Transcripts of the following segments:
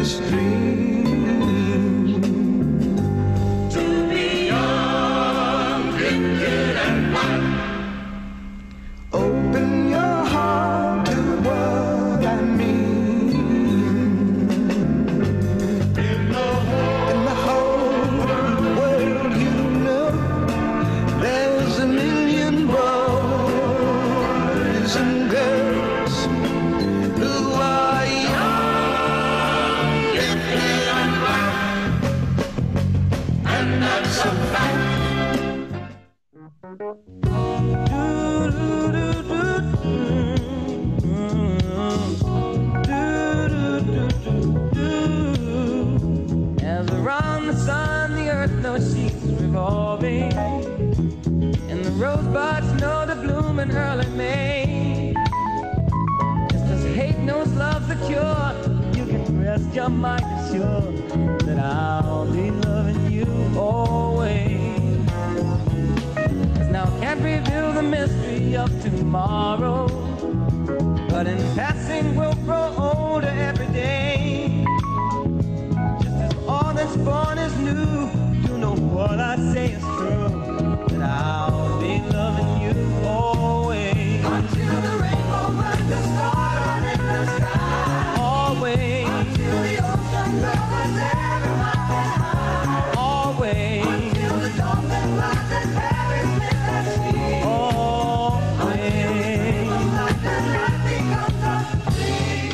this dream. To be young, gifted and wild. Open your heart to what I mean. In the whole world, you know, there's a million boys and girls who are young, gifted and wild, and that's a fact. As around the sun, the earth knows she's revolving, and the rosebuds know to bloom in early May. Just as hate knows love's the cure, you can rest your mind assured that I'll be loving you always. 'Cause now can't reveal the mystery of tomorrow, but in passing we'll grow older every day. Just as all that's born is new, you know what I say is true, that I'll be loving you always. Until the rainbow burns the star in the sky. Always. Until the ocean covers everyone behind. Always. Until the dawn that lies and carries me that sea. Always. Until the light that light becomes a dream.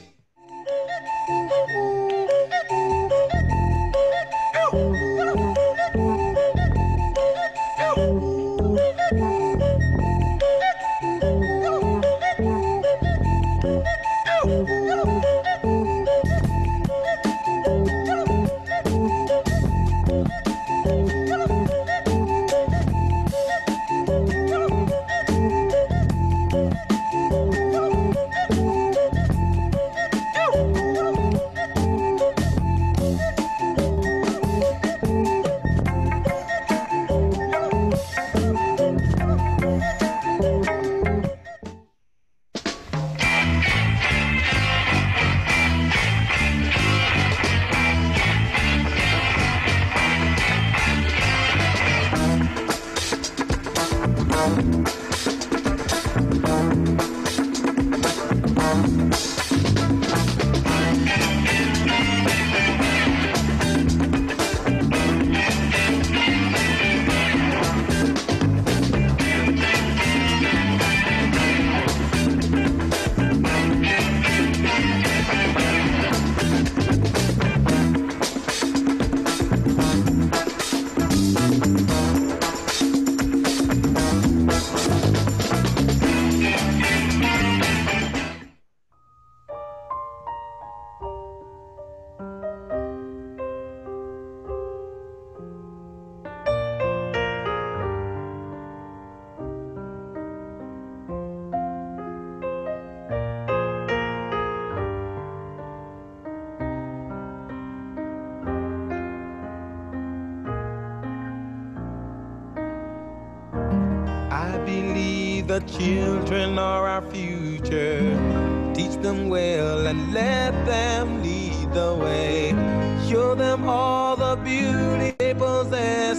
I believe the children are our future. Teach them well and let them lead the way. Show them all the beauty they possess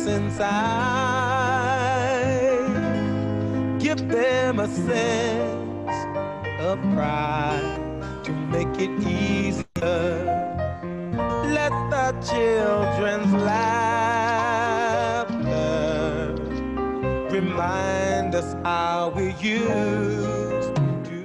inside. Give them a sense of pride to make it easier. Let the children's laughter remind us how we used to.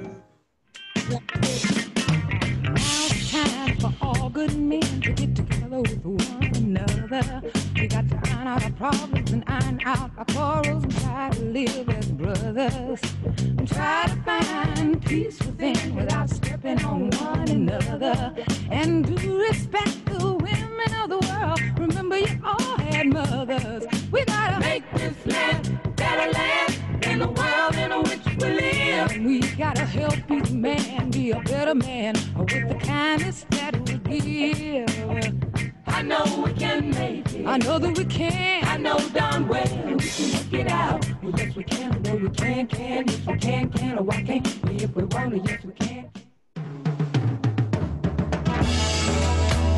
Now it's time for all good men to get together with one another. We got to iron out our problems and iron out our quarrels and try to live as brothers. And try to find peace within without stepping on one another. And do respect the women of the world. Remember you all had mothers. We gotta make this land better land in the world in which we live. And we gotta help each man be a better man with the kindness that we give. I know we can make it. I know that we can. I know darn well we can work it out. Well, yes we can. No, we can. Yes we can. Oh, why can't we if we want to? Yes we can.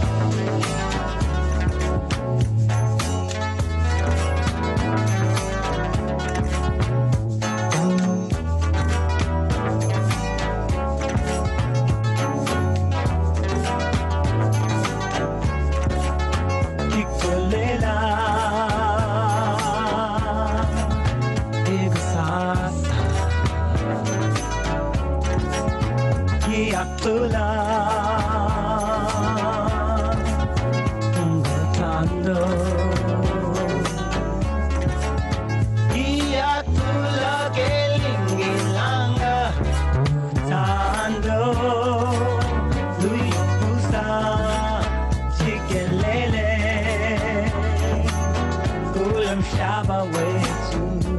shabba way too.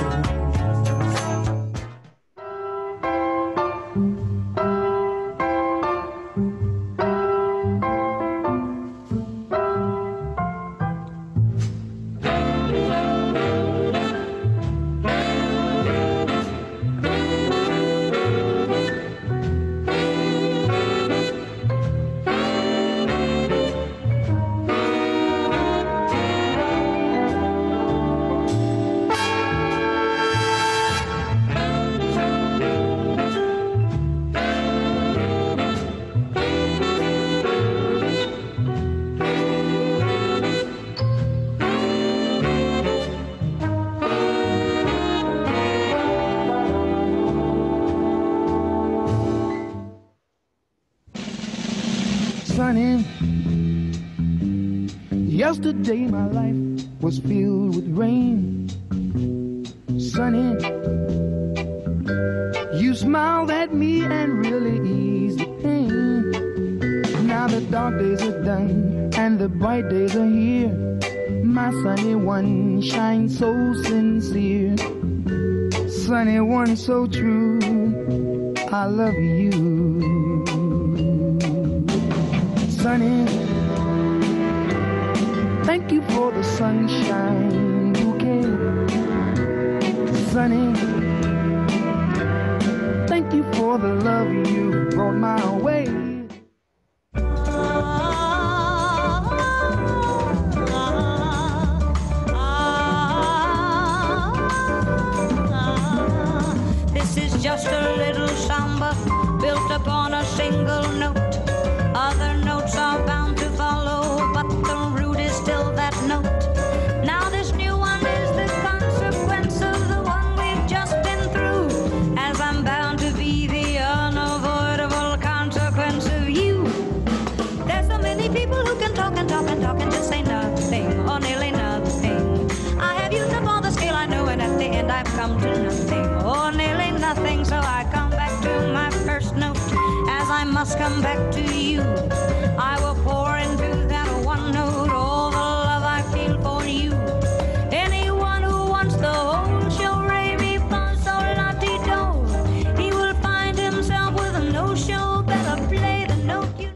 Sunny, yesterday my life was filled with rain. Sunny, you smiled at me and really eased the pain. Now the dark days are done and the bright days are here. My sunny one shines so sincere. Sunny one so true, I love you. Sunny, thank you for the sunshine bouquet. Sunny, thank you for the love you brought my way. This is just a little samba built upon a single note. Other notes are bound to follow, but the root is still that note. Now this new one is the consequence of the one we've just been through, as I'm bound to be the unavoidable consequence of you. There's so many people who can talk and talk and talk and just say nothing, or nearly nothing. I have used up all the skill I know, and at the end I've come to nothing, or nearly nothing. So I come back to my first note, as I must come back to you. I will pour into that one note all the love I feel for you. Anyone who wants the whole show, re mi fa sol la ti do, he will find himself with a no show. Better play the note you know.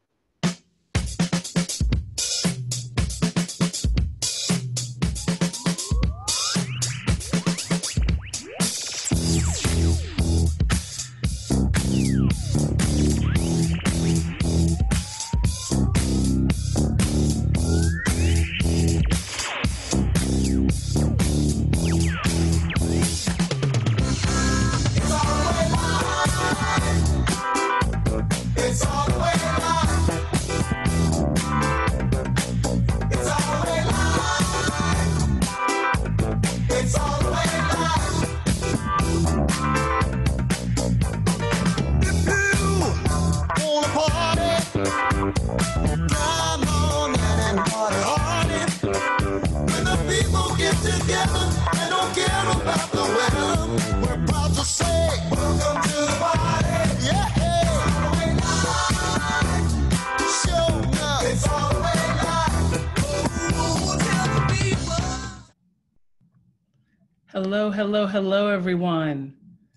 Hello, everyone.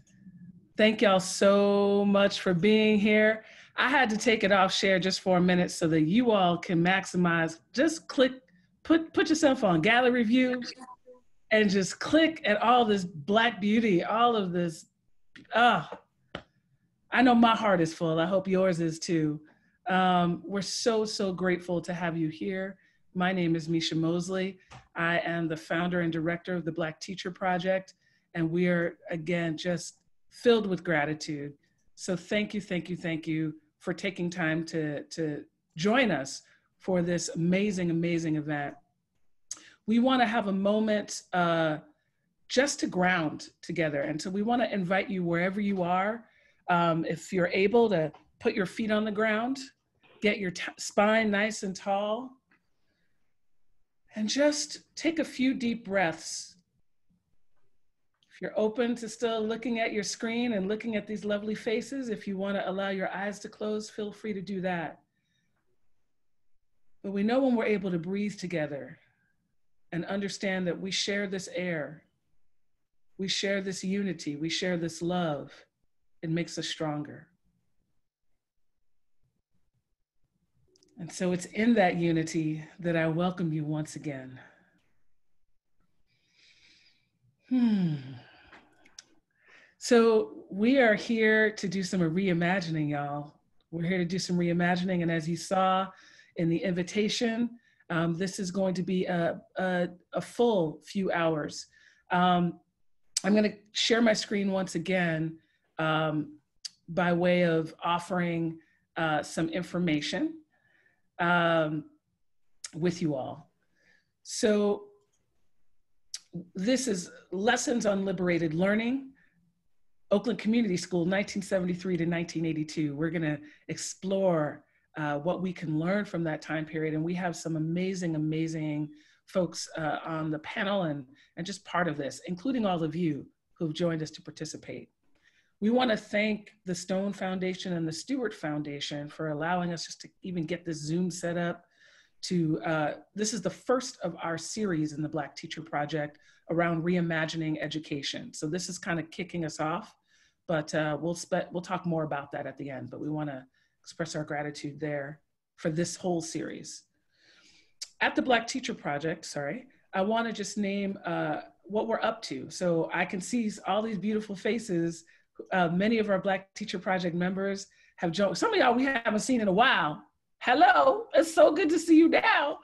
Thank y'all so much for being here. I had to take it off share just for a minute so that you all can maximize. Just click, put yourself on gallery view and just click at all this Black beauty, all of this. I know my heart is full. I hope yours is too. We're so grateful to have you here. My name is Misha Mosley. I am the founder and director of the Black Teacher Project, and we are, again, just filled with gratitude. So thank you for taking time to join us for this amazing event. We want to have a moment just to ground together. And so we want to invite you wherever you are, if you're able to put your feet on the ground, get your spine nice and tall, and just take a few deep breaths. If you're open to still looking at your screen and looking at these lovely faces, if you want to allow your eyes to close, feel free to do that. But we know when we're able to breathe together, and understand that we share this air. We share this unity. We share this love. It makes us stronger. And so it's in that unity that I welcome you once again. So we are here to do some reimagining, y'all. We're here to do some reimagining. And as you saw in the invitation, this is going to be a full few hours. I'm going to share my screen once again by way of offering some information with you all. So this is Lessons on Liberated Learning, Oakland Community School, 1973 to 1982. We're going to explore what we can learn from that time period. And we have some amazing, amazing folks on the panel and just part of this, including all of you who've joined us to participate. We want to thank the Stone Foundation and the Stewart Foundation for allowing us just to even get this Zoom set up. This is the first of our series in the Black Teacher Project around reimagining education. So this is kind of kicking us off, but we'll talk more about that at the end, but we want to express our gratitude there for this whole series. At the Black Teacher Project, I want to just name what we're up to. So I can see all these beautiful faces. Many of our Black Teacher Project members have joined. Some of y'all we haven't seen in a while. Hello, it's so good to see you now.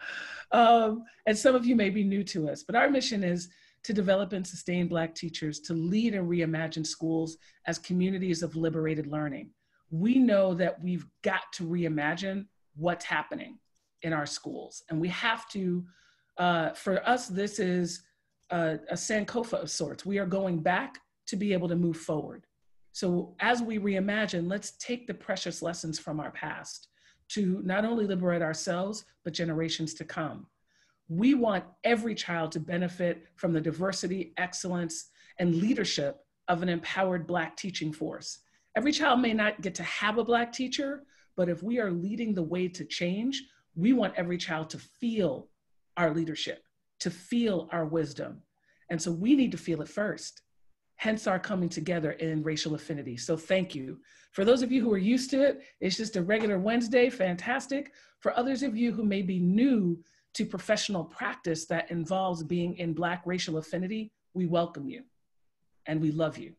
And some of you may be new to us, but our mission is to develop and sustain Black teachers to lead and reimagine schools as communities of liberated learning. We know that we've got to reimagine what's happening in our schools. And we have to, for us, this is a Sankofa of sorts. We are going back to be able to move forward. So as we reimagine, let's take the precious lessons from our past to not only liberate ourselves, but generations to come. We want every child to benefit from the diversity, excellence, and leadership of an empowered Black teaching force. Every child may not get to have a Black teacher, but if we are leading the way to change, we want every child to feel our leadership, to feel our wisdom. And so we need to feel it first. Hence our coming together in racial affinity. So thank you. For those of you who are used to it, it's just a regular Wednesday, fantastic. For others of you who may be new to professional practice that involves being in Black racial affinity, we welcome you and we love you.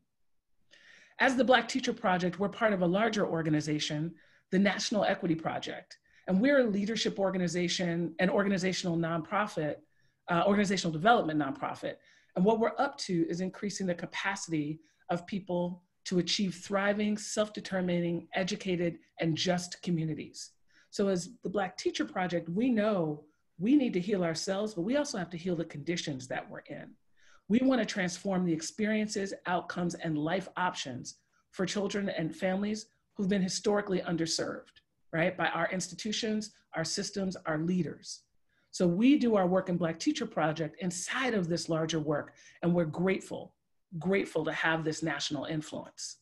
As the Black Teacher Project, we're part of a larger organization, the National Equity Project. And we're a leadership organization and organizational nonprofit, organizational development nonprofit. And what we're up to is increasing the capacity of people to achieve thriving, self-determining, educated, and just communities. So as the Black Teacher Project, we know we need to heal ourselves, but we also have to heal the conditions that we're in. We want to transform the experiences, outcomes, and life options for children and families who've been historically underserved, right? By our institutions, our systems, our leaders. So we do our work in Black Teacher Project inside of this larger work, and we're grateful to have this national influence.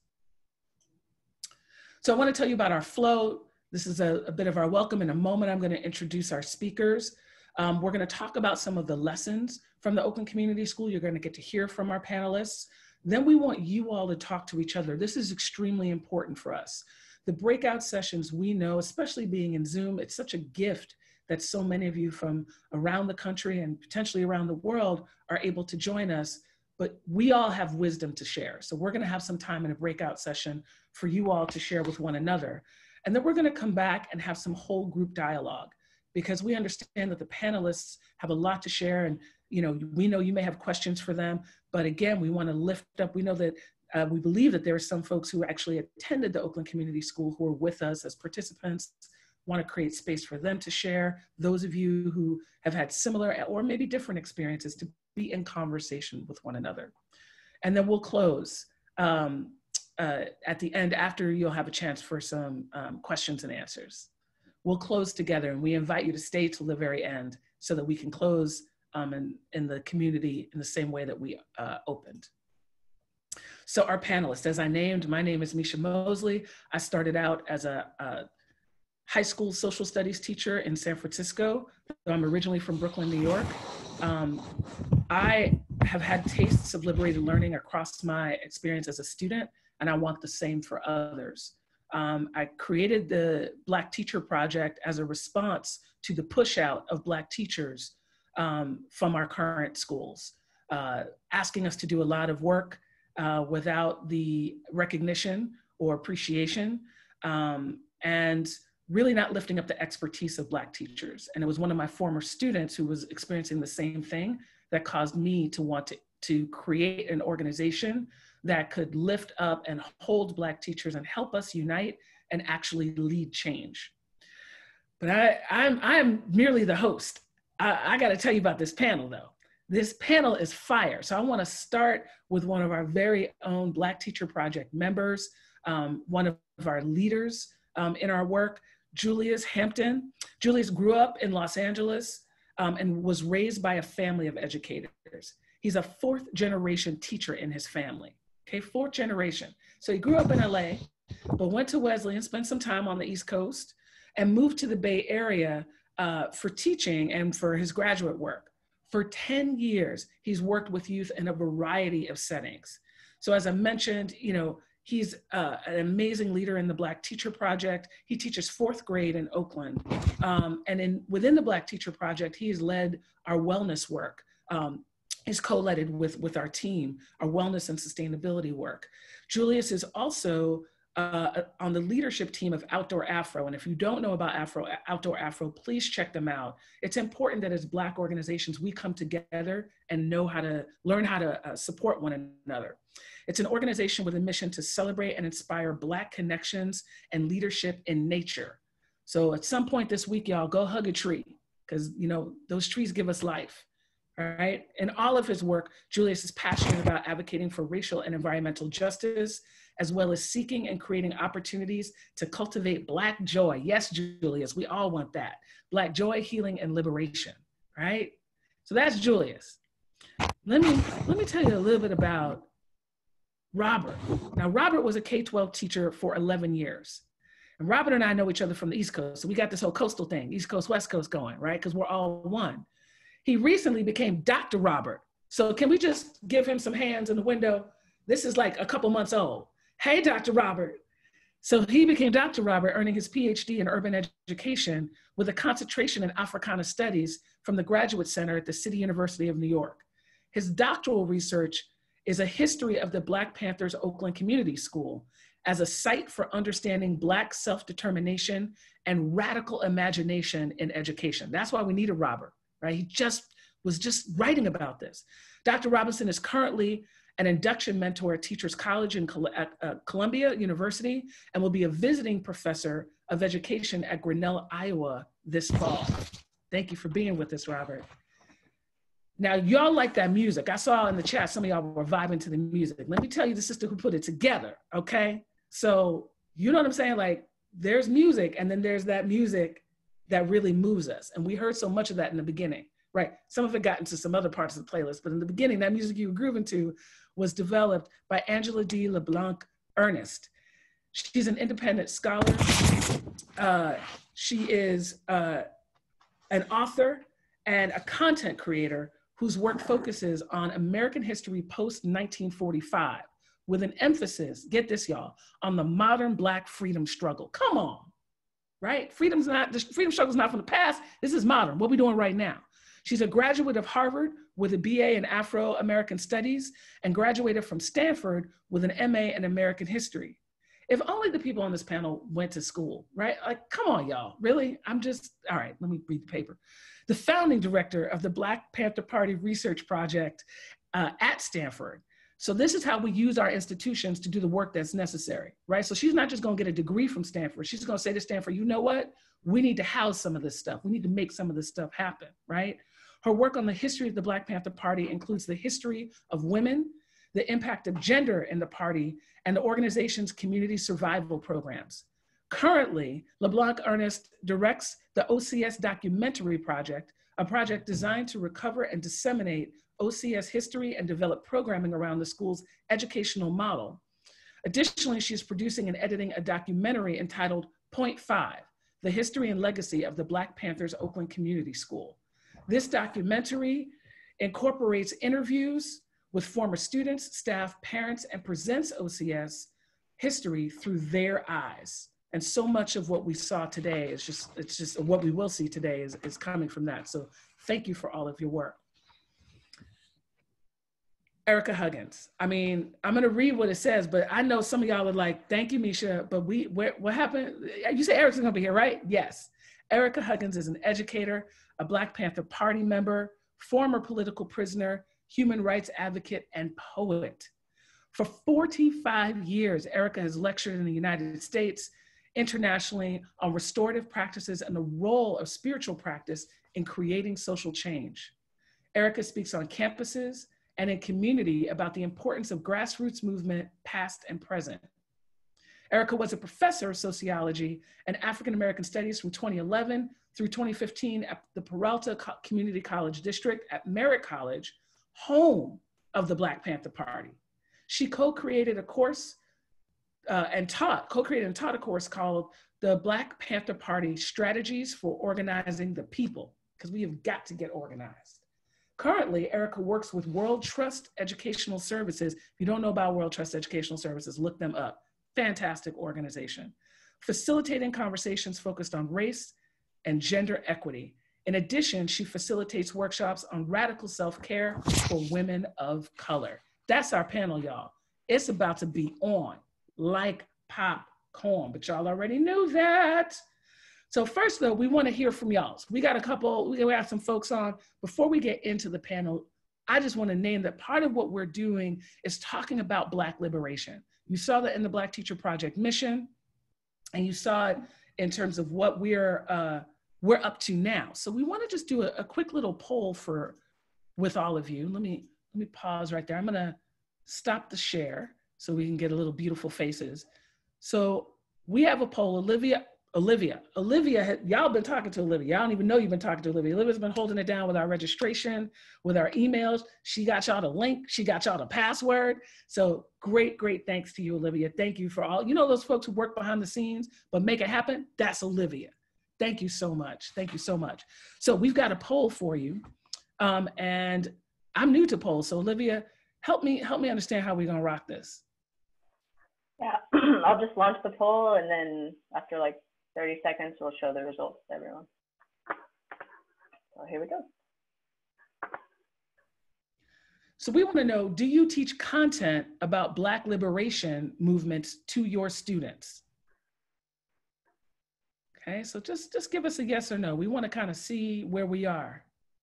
So I want to tell you about our flow. This is a bit of our welcome. In a moment, I'm going to introduce our speakers. We're going to talk about some of the lessons from the Oakland Community School. You're going to get to hear from our panelists. Then we want you all to talk to each other. This is extremely important for us. The breakout sessions, we know, especially being in Zoom, it's such a gift that so many of you from around the country and potentially around the world are able to join us, but we all have wisdom to share. So we're gonna have some time in a breakout session for you all to share with one another. And then we're gonna come back and have some whole group dialogue, because we understand that the panelists have a lot to share, and we know you may have questions for them, but again, we wanna lift up, we know that we believe that there are some folks who actually attended the Oakland Community School who are with us as participants, want to create space for them to share. Those of you who have had similar or maybe different experiences to be in conversation with one another. And then we'll close at the end after you'll have a chance for some questions and answers. We'll close together, and we invite you to stay till the very end so that we can close in the community in the same way that we opened. So our panelists, as I named, my name is Misha Mosley. I started out as a high school social studies teacher in San Francisco. So I'm originally from Brooklyn, New York. I have had tastes of liberated learning across my experience as a student, and I want the same for others. I created the Black Teacher Project as a response to the push out of Black teachers from our current schools, asking us to do a lot of work without the recognition or appreciation, and really not lifting up the expertise of Black teachers. And it was one of my former students who was experiencing the same thing that caused me to want to create an organization that could lift up and hold Black teachers and help us unite and actually lead change. But I'm merely the host. I got to tell you about this panel though. This panel is fire. So I want to start with one of our very own Black Teacher Project members, one of our leaders in our work, Julius Hampton. Julius grew up in Los Angeles and was raised by a family of educators. He's a fourth generation teacher in his family. Okay, fourth generation. So he grew up in LA, but went to Wesleyan, spent some time on the East Coast, and moved to the Bay Area for teaching and for his graduate work. For 10 years, he's worked with youth in a variety of settings. So as I mentioned, he's an amazing leader in the Black Teacher Project. He teaches fourth grade in Oakland. And within the Black Teacher Project, he has led our wellness work. Is co-led with our team, our wellness and sustainability work. Julius is also on the leadership team of Outdoor Afro. And if you don't know about Outdoor Afro, please check them out. It's important that as Black organizations, we come together and learn how to support one another. It's an organization with a mission to celebrate and inspire Black connections and leadership in nature. So at some point this week, y'all, go hug a tree, because those trees give us life. All right. In all of his work, Julius is passionate about advocating for racial and environmental justice, as well as seeking and creating opportunities to cultivate Black joy. Yes, Julius, we all want that. Black joy, healing, and liberation, right? So that's Julius. Let me tell you a little bit about Robert. Now, Robert was a K-12 teacher for 11 years. And Robert and I know each other from the East Coast. So we got this whole coastal thing, East Coast, West Coast going, right? Because we're all one. He recently became Dr. Robert. So can we just give him some hands in the window? This is like a couple months old. Hey, Dr. Robert. So he became Dr. Robert, earning his PhD in urban education with a concentration in Africana studies from the Graduate Center at the City University of New York. His doctoral research is a history of the Black Panthers Oakland Community School as a site for understanding Black self-determination and radical imagination in education. That's why we need a Robert. Right? He was just writing about this. Dr. Robinson is currently an induction mentor at Teachers College at Columbia University and will be a visiting professor of education at Grinnell, Iowa this fall. Thank you for being with us, Robert. Now, y'all like that music. I saw in the chat, some of y'all were vibing to the music. Let me tell you the sister who put it together, okay? So, you know what I'm saying? Like, there's music, and then there's that music that really moves us. And we heard so much of that in the beginning, right? Some of it got into some other parts of the playlist, but in the beginning, that music you were grooving to was developed by Angela D. LeBlanc Ernest. She's an independent scholar. She is an author and a content creator whose work focuses on American history post-1945 with an emphasis, get this y'all, on the modern Black freedom struggle. Come on. Right? The freedom struggle is not from the past. This is modern. What are we doing right now? She's a graduate of Harvard with a BA in Afro-American Studies and graduated from Stanford with an MA in American History. If only the people on this panel went to school, right? Like, come on, y'all. Really? All right, let me read the paper. The founding director of the Black Panther Party Research Project at Stanford. So this is how we use our institutions to do the work that's necessary, right? So she's not just gonna get a degree from Stanford. She's gonna say to Stanford, you know what? We need to house some of this stuff. We need to make some of this stuff happen, right? Her work on the history of the Black Panther Party includes the history of women, the impact of gender in the party, and the organization's community survival programs. Currently, LeBlanc Ernest directs the OCS Documentary Project, a project designed to recover and disseminate OCS history and develop programming around the school's educational model. Additionally, she's producing and editing a documentary entitled Point 5, The History and Legacy of the Black Panthers Oakland Community School. This documentary incorporates interviews with former students, staff, parents, and presents OCS history through their eyes. And so much of what we saw today is just what we will see today is coming from that. So thank you for all of your work. Erica Huggins. I mean, I'm gonna read what it says, but I know some of y'all are like, thank you, Misha, but what happened? You say Erica's gonna be here, right? Yes. Erica Huggins is an educator, a Black Panther Party member, former political prisoner, human rights advocate, and poet. For 45 years, Erica has lectured in the United States, internationally, on restorative practices and the role of spiritual practice in creating social change. Erica speaks on campuses and in community about the importance of grassroots movement, past and present. Erica was a professor of sociology and African American studies from 2011 through 2015 at the Peralta Community College District at Merritt College, home of the Black Panther Party. She co-created a course and taught a course called the Black Panther Party Strategies for Organizing the People, because we have got to get organized. Currently, Erica works with World Trust Educational Services. If you don't know about World Trust Educational Services, look them up. Fantastic organization. Facilitating conversations focused on race and gender equity. In addition, she facilitates workshops on radical self-care for women of color. That's our panel, y'all. It's about to be on like popcorn, but y'all already knew that. So first though, we want to hear from y'all. So we got some folks on. Before we get into the panel, I just want to name that part of what we're doing is talking about Black liberation. You saw that in the Black Teacher Project mission, and you saw it in terms of what we're up to now. So we want to just do a quick little poll with all of you. Let me pause right there. I'm gonna stop the share so we can get a little beautiful faces. So we have a poll. Olivia, y'all been talking to Olivia. Y'all don't even know you've been talking to Olivia. Olivia's been holding it down with our registration, with our emails. She got y'all the link. She got y'all the password. So great thanks to you, Olivia. Thank you for all, those folks who work behind the scenes, but make it happen. That's Olivia. Thank you so much. Thank you so much. So we've got a poll for you. And I'm new to polls. So Olivia, help me understand how we're gonna rock this. Yeah, I'll just launch the poll, and then after like 30 seconds, we'll show the results to everyone. So here we go. So we want to know, do you teach content about Black liberation movements to your students? Okay, so just give us a yes or no. We want to kind of see where we are.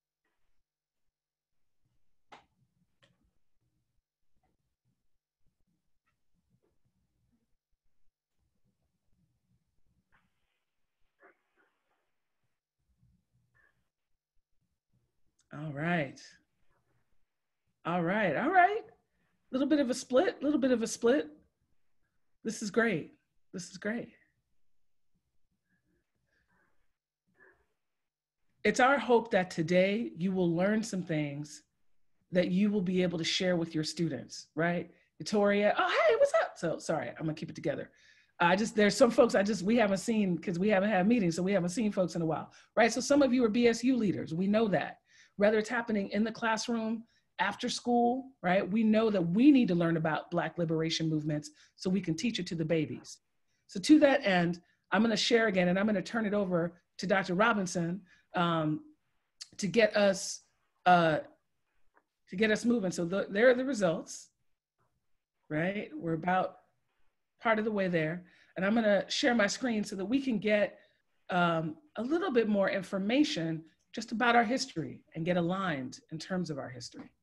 All right. A little bit of a split. This is great. It's our hope that today you will learn some things that you will be able to share with your students, right? Victoria, oh, hey, what's up? So sorry, I'm gonna keep it together. There's some folks we haven't seen because we haven't had meetings, so we haven't seen folks in a while, right? So some of you are BSU leaders, we know that. Whether it's happening in the classroom, after school, right? We know that we need to learn about Black liberation movements so we can teach it to the babies. So to that end, I'm gonna share again, and I'm gonna turn it over to Dr. Robinson to get us moving. So there are the results, right? We're about part of the way there. And I'm gonna share my screen so that we can get a little bit more information just about our history and get aligned in terms of our history.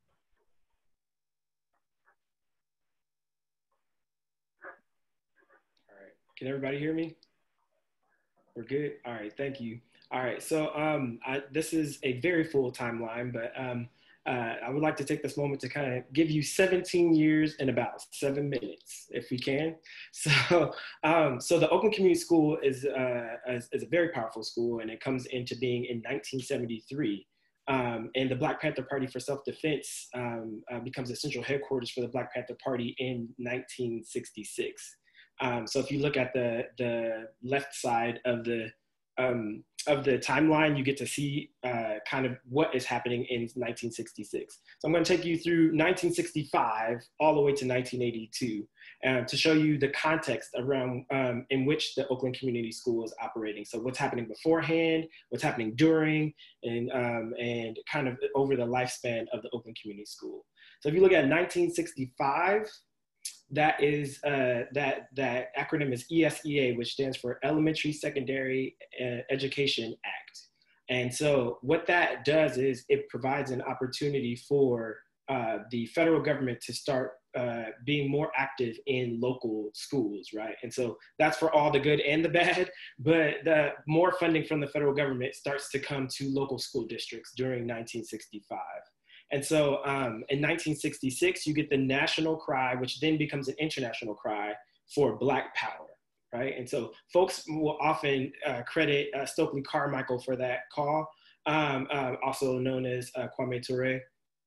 All right, can everybody hear me? We're good? All right, thank you. All right, so this is a very full timeline, but I would like to take this moment to kind of give you 17 years in about 7 minutes, if we can. So, so the Oakland Community School is a very powerful school, and it comes into being in 1973. And the Black Panther Party for Self-Defense becomes the central headquarters for the Black Panther Party in 1966. So if you look at the left side of the timeline, you get to see kind of what is happening in 1966. So I'm going to take you through 1965 all the way to 1982 to show you the context around in which the Oakland Community School is operating. So what's happening beforehand, what's happening during, and kind of over the lifespan of the Oakland Community School. So if you look at 1965, that is that acronym is ESEA, which stands for Elementary Secondary Education Act. And so what that does is it provides an opportunity for the federal government to start being more active in local schools, right? And so that's for all the good and the bad, but the more funding from the federal government starts to come to local school districts during 1965. And so in 1966, you get the national cry, which then becomes an international cry for Black Power, right? And so folks will often credit Stokely Carmichael for that call, also known as Kwame Ture.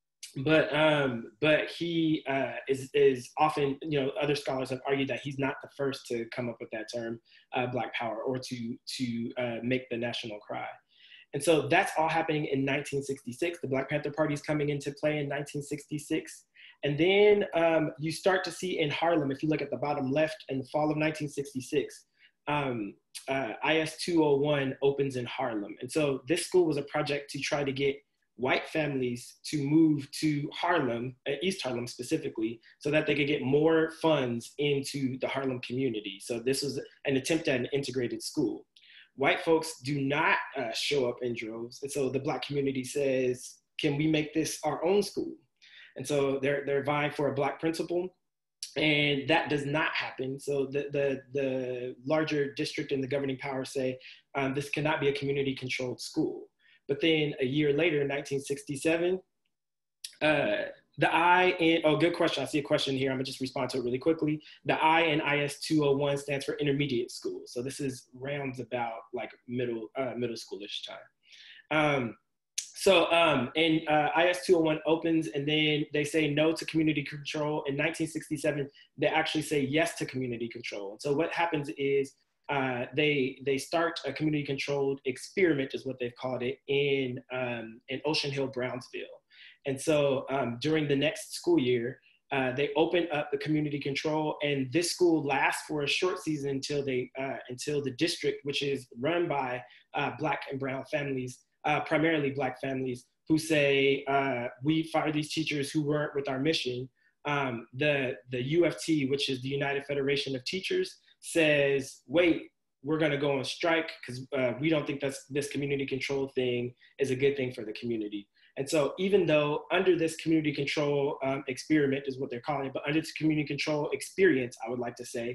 But he is often, you know, other scholars have argued that he's not the first to come up with that term, Black Power, or to make the national cry. And so that's all happening in 1966. The Black Panther Party is coming into play in 1966. And then you start to see in Harlem, if you look at the bottom left, in the fall of 1966, IS 201 opens in Harlem. And so this school was a project to try to get white families to move to Harlem, East Harlem specifically, so that they could get more funds into the Harlem community. So this was an attempt at an integrated school. White folks do not show up in droves. And so the Black community says, can we make this our own school? And so they're vying for a Black principal, and that does not happen. So the larger district and the governing power say, this cannot be a community controlled school. But then a year later, in 1967, the I in, oh, good question. I see a question here. I'm gonna just respond to it really quickly. The I in IS 201 stands for intermediate school. So this is rounds about like middle schoolish time. And IS 201 opens, and then they say no to community control. In 1967, they actually say yes to community control. And so what happens is they start a community controlled experiment, is what they've called it, in Ocean Hill, Brownsville. And so during the next school year, they open up the community control, and this school lasts for a short season until the district, which is run by Black and brown families, primarily Black families, who say, we fire these teachers who weren't with our mission. The UFT, which is the United Federation of Teachers, says, wait, we're gonna go on strike because we don't think this community control thing is a good thing for the community. And so even though under this community control experiment is what they're calling it, but under this community control experience, I would like to say,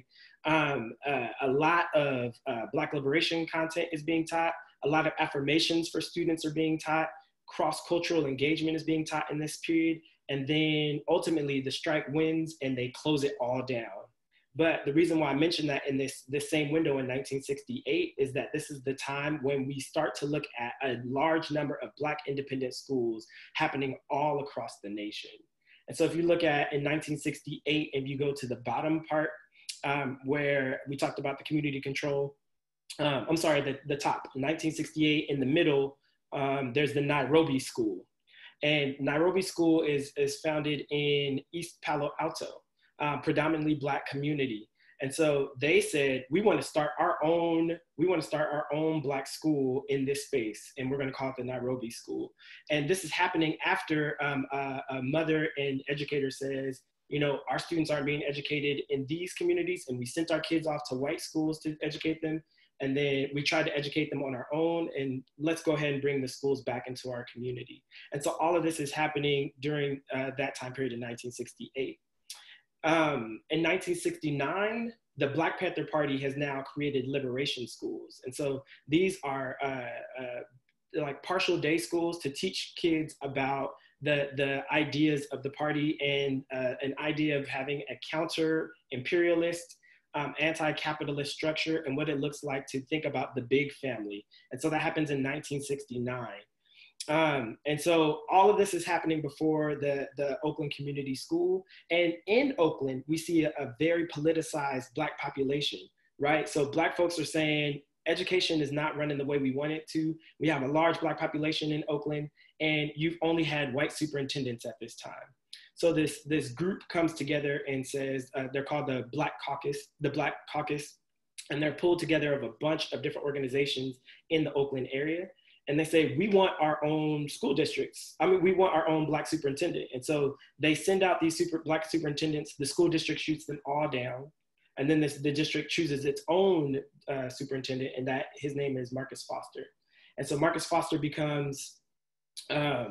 a lot of Black liberation content is being taught, a lot of affirmations for students are being taught, cross-cultural engagement is being taught in this period, and then ultimately the strike wins and they close it all down. But the reason why I mentioned that in this same window in 1968 is that this is the time when we start to look at a large number of Black independent schools happening all across the nation. And so if you look at in 1968, and you go to the bottom part where we talked about the community control, I'm sorry, the top, 1968 in the middle, there's the Nairobi School. And Nairobi School is founded in East Palo Alto. Predominantly Black community. And so they said, we want to start our own Black school in this space, and we're going to call it the Nairobi School. And this is happening after a mother and educator says, you know, our students aren't being educated in these communities, and we sent our kids off to white schools to educate them. And then we tried to educate them on our own, and let's go ahead and bring the schools back into our community. And so all of this is happening during that time period in 1968. In 1969, the Black Panther Party has now created liberation schools. And so these are like partial day schools to teach kids about the ideas of the party and an idea of having a counter-imperialist, anti-capitalist structure and what it looks like to think about the big family. And so that happens in 1969. And so all of this is happening before the Oakland Community School. And in Oakland, we see a very politicized Black population, right? So Black folks are saying, education is not running the way we want it to. We have a large Black population in Oakland, and you've only had white superintendents at this time. So this group comes together and says, they're called the Black Caucus, and they're pulled together of a bunch of different organizations in the Oakland area. And they say, we want our own school districts. I mean, we want our own Black superintendent. And so they send out these Black superintendents. The school district shoots them all down. And then the district chooses its own superintendent, and that his name is Marcus Foster. And so Marcus Foster becomes a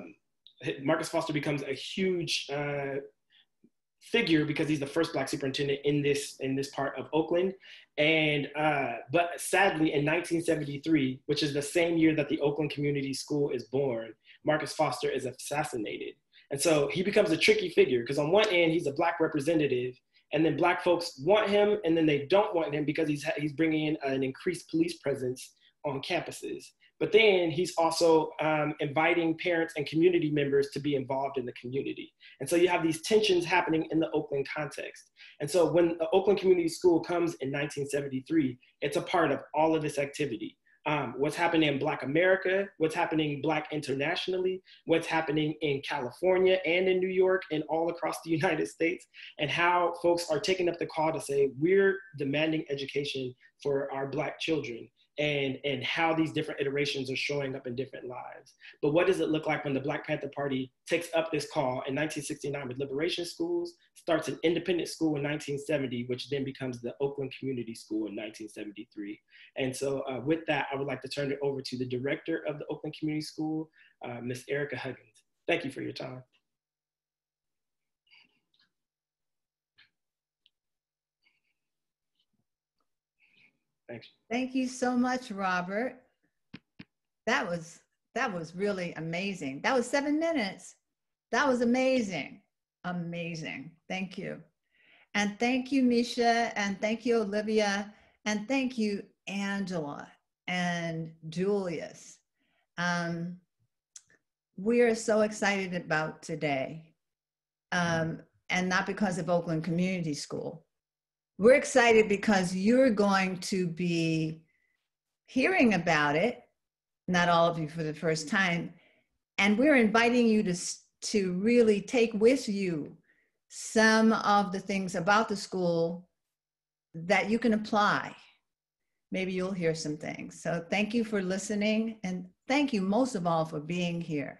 huge figure because he's the first Black superintendent in this part of Oakland. And but sadly, in 1973, which is the same year that the Oakland Community School is born, Marcus Foster is assassinated. And so he becomes a tricky figure because on one end, he's a Black representative, and then Black folks want him, and then they don't want him because he's bringing in an increased police presence on campuses. But then he's also inviting parents and community members to be involved in the community. And so you have these tensions happening in the Oakland context. And so when the Oakland Community School comes in 1973, it's a part of all of this activity. What's happening in Black America, what's happening Black internationally, what's happening in California and in New York and all across the United States, and how folks are taking up the call to say, we're demanding education for our Black children. And how these different iterations are showing up in different lives. But what does it look like when the Black Panther Party takes up this call in 1969 with Liberation Schools, starts an independent school in 1970, which then becomes the Oakland Community School in 1973. And so with that, I would like to turn it over to the director of the Oakland Community School, Ms. Erica Huggins. Thank you for your time. Thanks. Thank you so much, Robert. That was really amazing. That was 7 minutes. That was amazing. Amazing. Thank you. And thank you, Misha, and thank you, Olivia, and thank you, Angela and Julius. We are so excited about today, and not because of Oakland Community School. We're excited because you're going to be hearing about it, not all of you for the first time, and we're inviting you to really take with you some of the things about the school that you can apply. Maybe you'll hear some things. So thank you for listening, and thank you most of all for being here.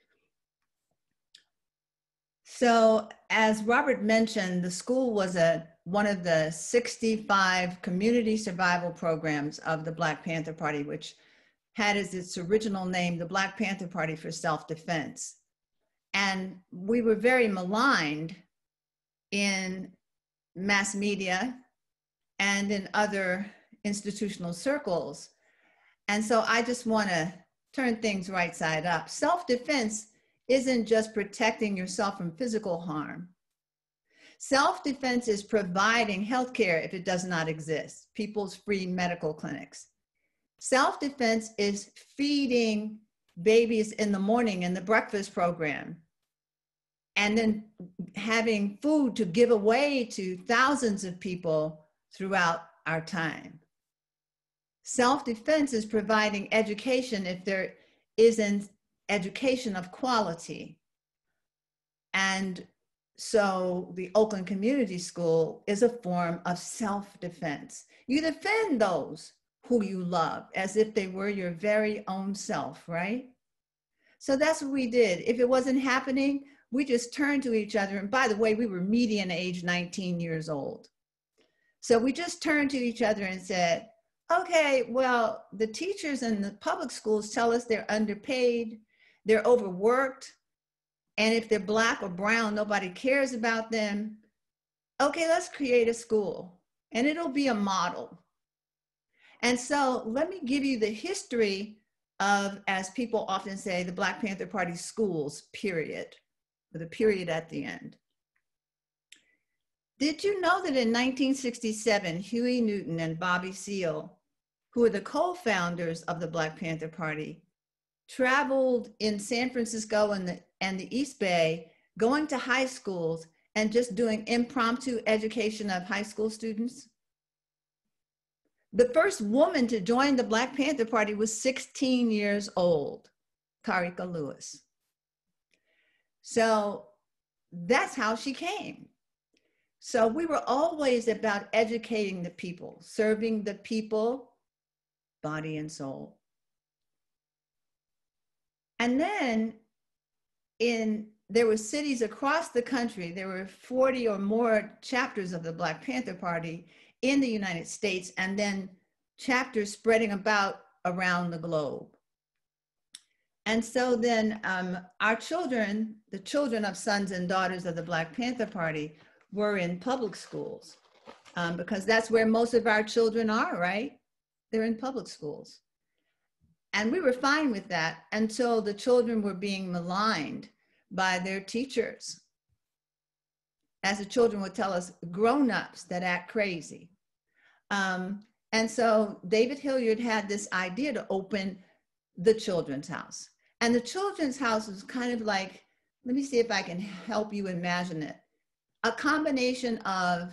So as Robert mentioned, the school was one of the 65 community survival programs of the Black Panther Party, which had as its original name, the Black Panther Party for Self-Defense. And we were very maligned in mass media and in other institutional circles. And so I just want to turn things right side up. Self-defense isn't just protecting yourself from physical harm. Self-defense is providing healthcare if it does not exist, people's free medical clinics. Self-defense is feeding babies in the morning in the breakfast program, and then having food to give away to thousands of people throughout our time. Self-defense is providing education if there isn't education of quality. And so the Oakland Community School is a form of self-defense. You defend those who you love as if they were your very own self, right? So that's what we did. If it wasn't happening, we just turned to each other. And by the way, we were median age 19 years old. So we just turned to each other and said, okay, well, the teachers in the public schools tell us they're underpaid, they're overworked, and if they're Black or brown, nobody cares about them. Okay, let's create a school, and it'll be a model. And so let me give you the history of, as people often say, the Black Panther Party schools, period, with a period at the end. Did you know that in 1967, Huey Newton and Bobby Seale, who are the co-founders of the Black Panther Party, traveled in San Francisco and the East Bay, going to high schools and just doing impromptu education of high school students? The first woman to join the Black Panther Party was 16 years old, Karika Lewis. So that's how she came. So we were always about educating the people, serving the people, body and soul. And then there were cities across the country, there were 40 or more chapters of the Black Panther Party in the United States, and then chapters spreading about around the globe. And so then our children, the children of sons and daughters of the Black Panther Party, were in public schools because that's where most of our children are, right? They're in public schools. And we were fine with that until the children were being maligned by their teachers. As the children would tell us, grown-ups that act crazy. And so David Hilliard had this idea to open the Children's House. And the Children's House was kind of like, let me see if I can help you imagine it. A combination of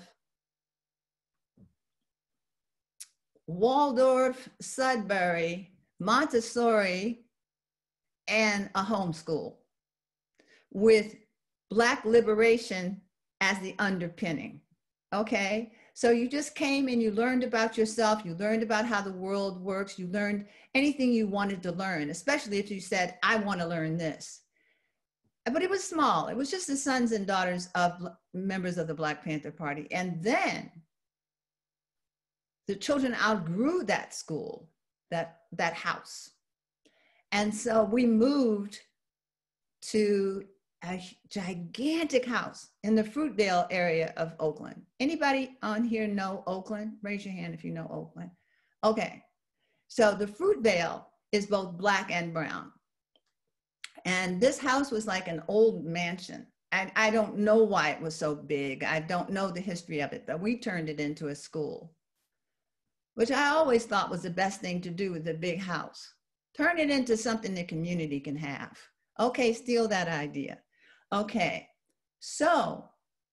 Waldorf, Sudbury, Montessori, and a homeschool with Black liberation as the underpinning, okay? So you just came and you learned about yourself, you learned about how the world works, you learned anything you wanted to learn, especially if you said, I want to learn this. But it was small. It was just the sons and daughters of members of the Black Panther Party. And then the children outgrew that school, that house. And so we moved to a gigantic house in the Fruitdale area of Oakland. Anybody on here know Oakland? Raise your hand if you know Oakland. Okay, so the Fruitdale is both Black and brown. And this house was like an old mansion. And I don't know why it was so big. I don't know the history of it, but we turned it into a school, which I always thought was the best thing to do with a big house. Turn it into something the community can have. Okay, steal that idea. Okay, so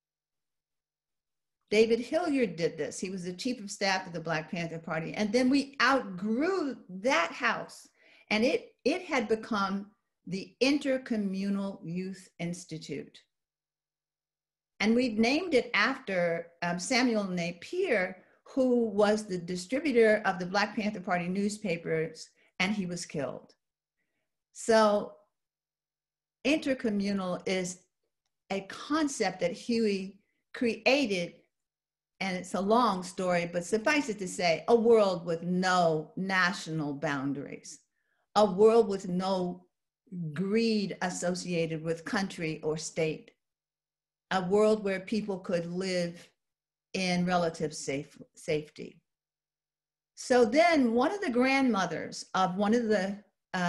David Hilliard did this. He was the chief of staff of the Black Panther Party. And then we outgrew that house, and it had become the Intercommunal Youth Institute. And we've named it after Samuel Napier, who was the distributor of the Black Panther Party newspapers, and he was killed. So intercommunal is a concept that Huey created, and it's a long story, but suffice it to say, a world with no national boundaries, a world with no greed associated with country or state, a world where people could live in relative safety. So then one of the grandmothers of one of the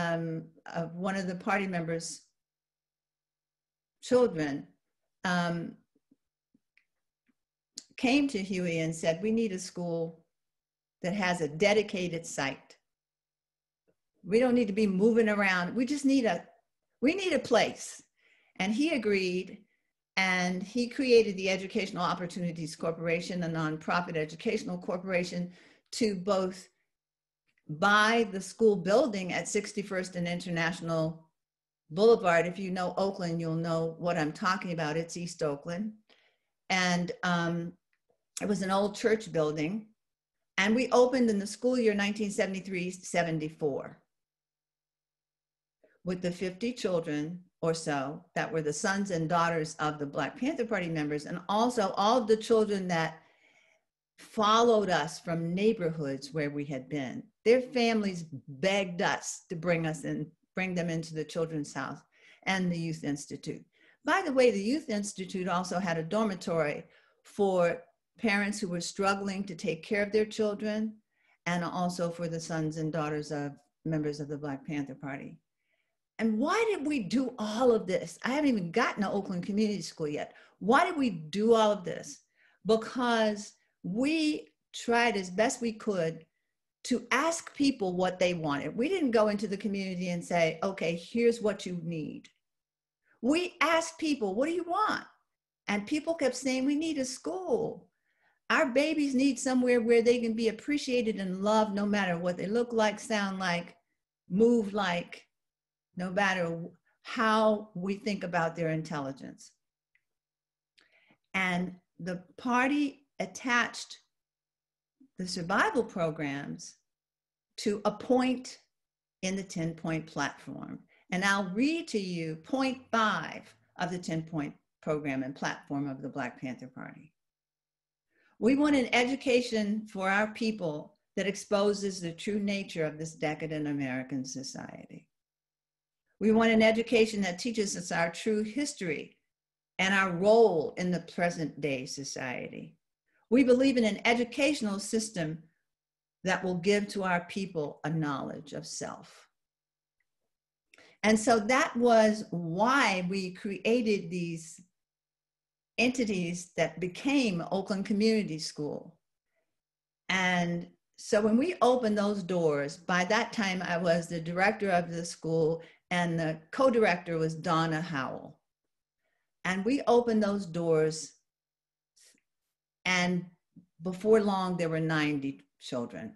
party members' children came to Huey and said, we need a school that has a dedicated site. We don't need to be moving around. We just need a place. And he agreed, and he created the Educational Opportunities Corporation, a nonprofit educational corporation, to both buy the school building at 61st and International Boulevard. If you know Oakland, you'll know what I'm talking about. It's East Oakland. And it was an old church building. And we opened in the school year 1973-74 with the 50 children or so that were the sons and daughters of the Black Panther Party members, and also all of the children that followed us from neighborhoods where we had been. Their families begged us to bring them into the Children's House and the Youth Institute. By the way, the Youth Institute also had a dormitory for parents who were struggling to take care of their children, and also for the sons and daughters of members of the Black Panther Party. And why did we do all of this? I haven't even gotten to Oakland Community School yet. Why did we do all of this? Because we tried as best we could to ask people what they wanted. We didn't go into the community and say, okay, here's what you need. We asked people, what do you want? And people kept saying, we need a school. our babies need somewhere where they can be appreciated and loved no matter what they look like, sound like, move like, no matter how we think about their intelligence. And the party attached the survival programs to a point in the 10-point platform. And I'll read to you point 5 of the 10-point program and platform of the Black Panther Party. We want an education for our people that exposes the true nature of this decadent American society. We want an education that teaches us our true history and our role in the present day society. We believe in an educational system that will give to our people a knowledge of self. And so that was why we created these entities that became Oakland Community School. And so when we opened those doors, by that time I was the director of the school and the co-director was Donna Howell. And we opened those doors, and before long there were 90 children.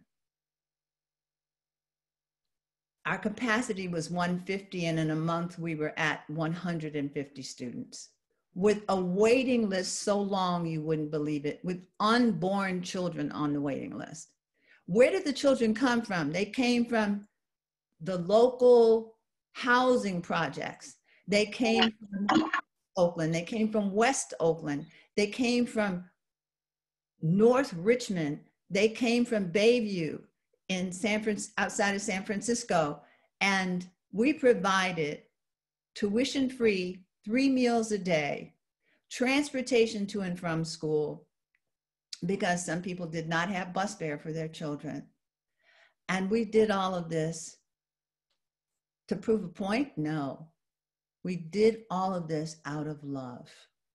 Our capacity was 150, and in a month we were at 150 students, with a waiting list so long you wouldn't believe it, with unborn children on the waiting list. Where did the children come from? They came from the local housing projects. They came from Oakland, they came from West Oakland, they came from North Richmond, they came from Bayview in outside of San Francisco, and we provided tuition-free 3 meals a day, transportation to and from school, because some people did not have bus fare for their children. And we did all of this to prove a point? No. We did all of this out of love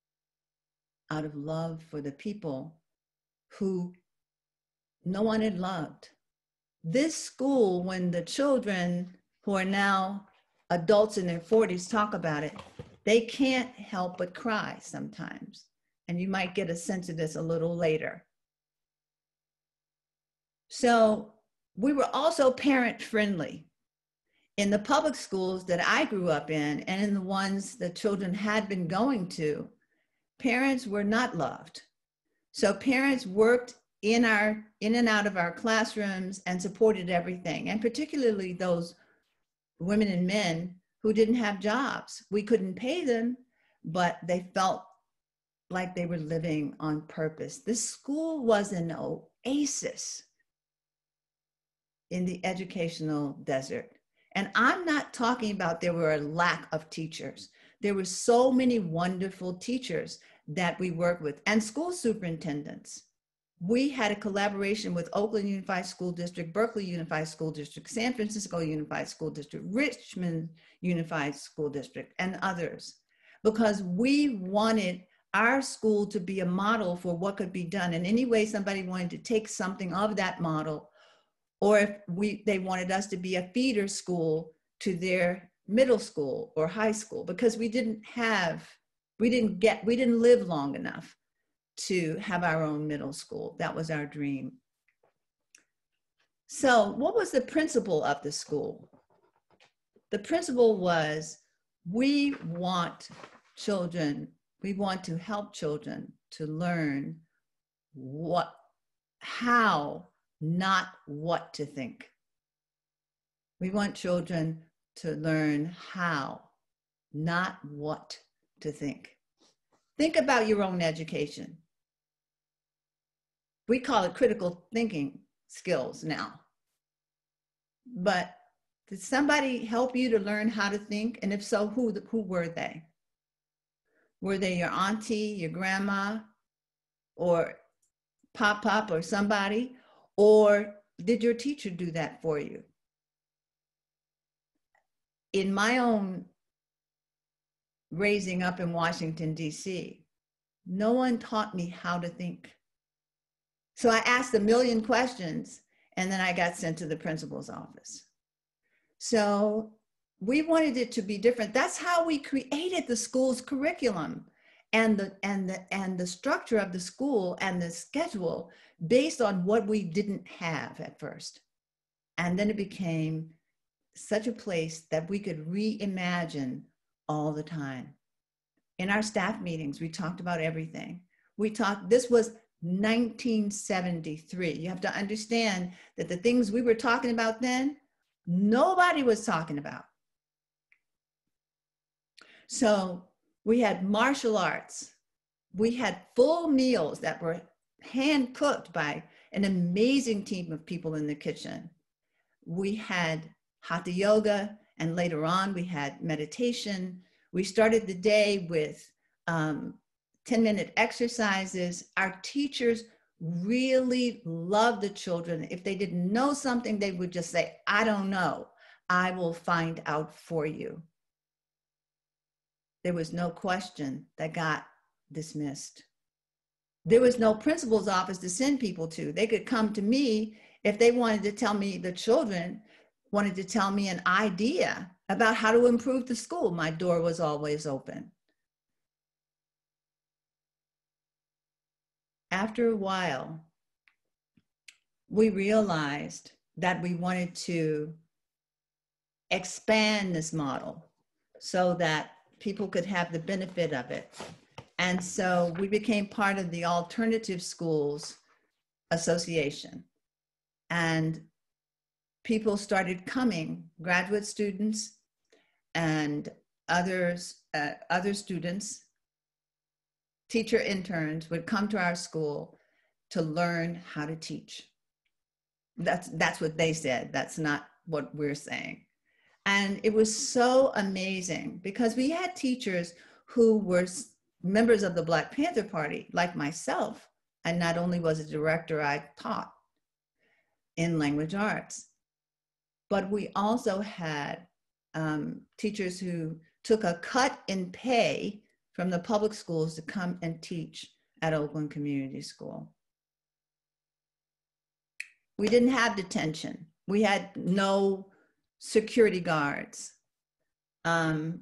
for the people who no one had loved. This school, when the children who are now adults in their 40s talk about it, they can't help but cry sometimes. And you might get a sense of this a little later. So we were also parent friendly. In the public schools that I grew up in, and in the ones that children had been going to, parents were not loved. So parents worked in and out of our classrooms and supported everything, and particularly those women and men who didn't have jobs. We couldn't pay them, but they felt like they were living on purpose. This school was an oasis in the educational desert. And I'm not talking about there were a lack of teachers. There were so many wonderful teachers that we worked with, and school superintendents. We had a collaboration with Oakland Unified School District, Berkeley Unified School District, San Francisco Unified School District, Richmond Unified School District, and others, because we wanted our school to be a model for what could be done. And any way somebody wanted to take something of that model, or if they wanted us to be a feeder school to their middle school or high school, because we didn't live long enough to have our own middle school. That was our dream. So what was the principle of the school? The principle was, we want to help children to learn how, not what to think. We want children to learn how, not what to think. Think about your own education. We call it critical thinking skills now. But did somebody help you to learn how to think? And if so, who were they? Were they your auntie, your grandma, or pop or somebody? Or did your teacher do that for you? In my own raising up in Washington, D.C., no one taught me how to think. So I asked a million questions, and then I got sent to the principal's office. So we wanted it to be different. That's how we created the school's curriculum. and the structure of the school and the schedule based on what we didn't have at first. And then it became such a place that we could reimagine all the time. In our staff meetings, we talked about everything. This was 1973. You have to understand that the things we were talking about then, nobody was talking about. So we had martial arts. We had full meals that were hand cooked by an amazing team of people in the kitchen. We had hatha yoga, and later on we had meditation. We started the day with 10-minute exercises. Our teachers really loved the children. If they didn't know something, they would just say, I don't know. I will find out for you. There was no question that got dismissed. There was no principal's office to send people to. They could come to me if they wanted to tell me, the children wanted to tell me an idea about how to improve the school. My door was always open. After a while, we realized that we wanted to expand this model so that people could have the benefit of it. And so we became part of the Alternative Schools Association. And people started coming, graduate students and other students, teacher interns would come to our school to learn how to teach. That's what they said. That's not what we're saying. And it was so amazing because we had teachers who were members of the Black Panther Party, like myself. And not only was a director, I taught in language arts, but we also had teachers who took a cut in pay from the public schools to come and teach at Oakland Community School. We didn't have detention. We had no security guards. Our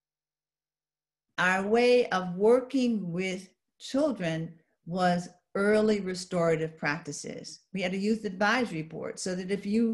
way of working with children was early restorative practices. We had a youth advisory board so that if you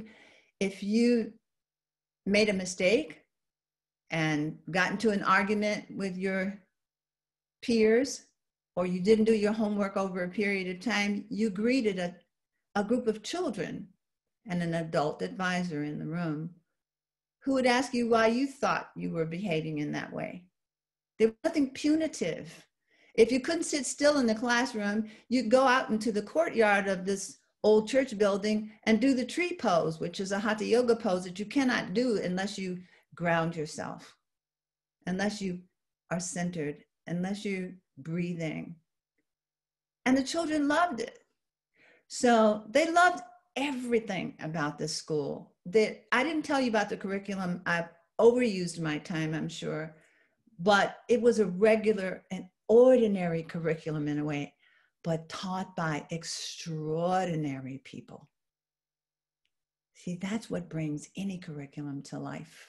made a mistake and got into an argument with your peers, or you didn't do your homework over a period of time, you greeted a group of children and an adult advisor in the room who would ask you why you thought you were behaving in that way. There was nothing punitive. If you couldn't sit still in the classroom, you'd go out into the courtyard of this old church building and do the tree pose, which is a hatha yoga pose that you cannot do unless you ground yourself, unless you are centered, unless you're breathing. And the children loved it. So they loved everything about this school. I didn't tell you about the curriculum. I've overused my time, I'm sure, but it was a regular and ordinary curriculum in a way, but taught by extraordinary people. See, that's what brings any curriculum to life.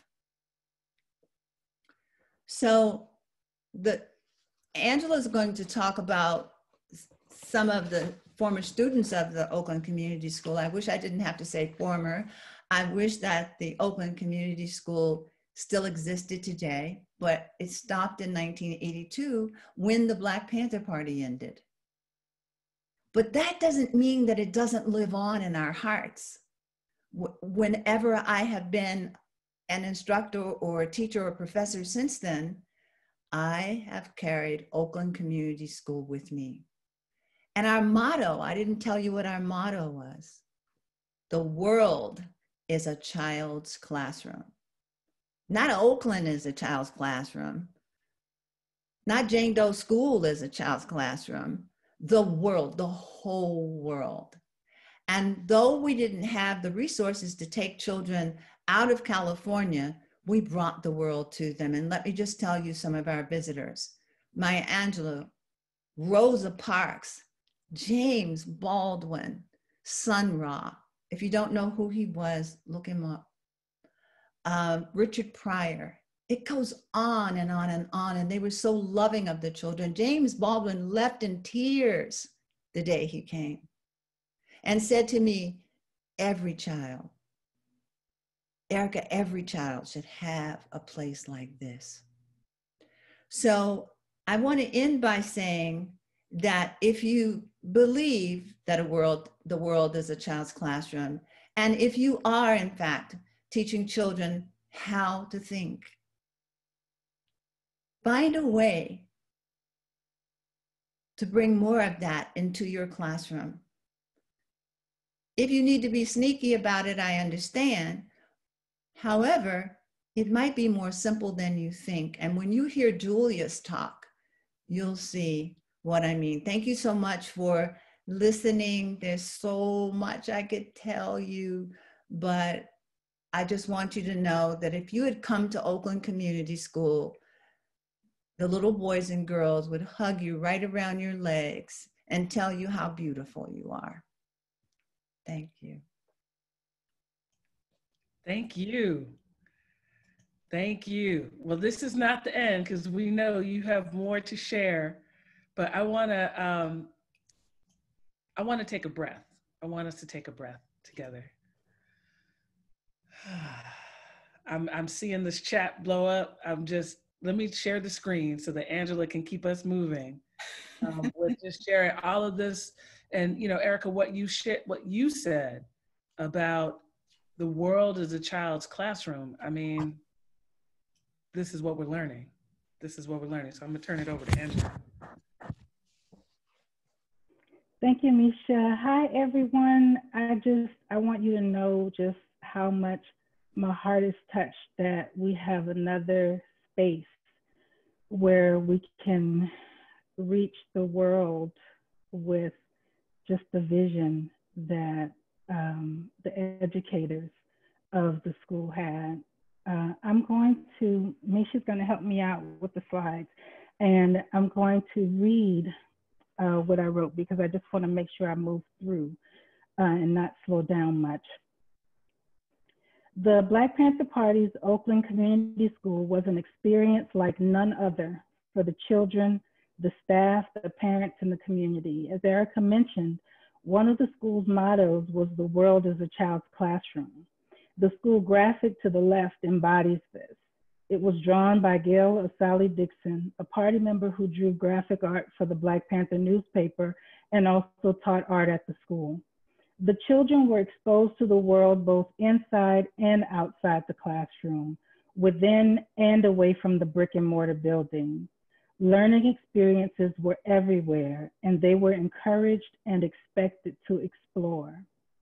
So Angela is going to talk about some of the former students of the Oakland Community School. I wish I didn't have to say former. I wish that the Oakland Community School still existed today, but it stopped in 1982 when the Black Panther Party ended. But that doesn't mean that it doesn't live on in our hearts. Whenever I have been an instructor or a teacher or professor since then, I have carried Oakland Community School with me. And our motto, I didn't tell you what our motto was. The world is a child's classroom. Not Oakland is a child's classroom. Not Jane Doe School is a child's classroom. The world, the whole world. And though we didn't have the resources to take children out of California, we brought the world to them. And let me just tell you some of our visitors. Maya Angelou, Rosa Parks, James Baldwin, Sun Ra. If you don't know who he was, look him up. Richard Pryor, It goes on and on and on. And they were so loving of the children. James Baldwin left in tears the day he came and said to me, every child, Erica, every child should have a place like this. So I want to end by saying that if you believe that the world is a child's classroom, and if you are in fact teaching children how to think, find a way to bring more of that into your classroom. If you need to be sneaky about it, I understand. However, it might be more simple than you think. And when you hear Julia's talk, you'll see what I mean. Thank you so much for listening. There's so much I could tell you, but I just want you to know that if you had come to Oakland Community School, the little boys and girls would hug you right around your legs and tell you how beautiful you are. Thank you. Thank you. Thank you. Well, this is not the end because we know you have more to share, but I want to take a breath. I want us to take a breath together. I'm seeing this chat blow up. Let me share the screen so that Angela can keep us moving. With just sharing all of this, and Erica, what you said about the world as a child's classroom. I mean, this is what we're learning. This is what we're learning. So I'm gonna turn it over to Angela. Thank you, Misha. Hi, everyone. I want you to know just how much my heart is touched that we have another space where we can reach the world with just the vision that the educators of the school had. Misha's going to help me out with the slides, and I'm going to read what I wrote because I just want to make sure I move through and not slow down much. The Black Panther Party's Oakland Community School was an experience like none other for the children, the staff, the parents, and the community. As Erica mentioned, one of the school's mottos was "The world is a child's classroom." The school graphic to the left embodies this. It was drawn by Gail Asali Dixon, a party member who drew graphic art for the Black Panther newspaper and also taught art at the school. The children were exposed to the world both inside and outside the classroom, within and away from the brick and mortar building. Learning experiences were everywhere, and they were encouraged and expected to explore.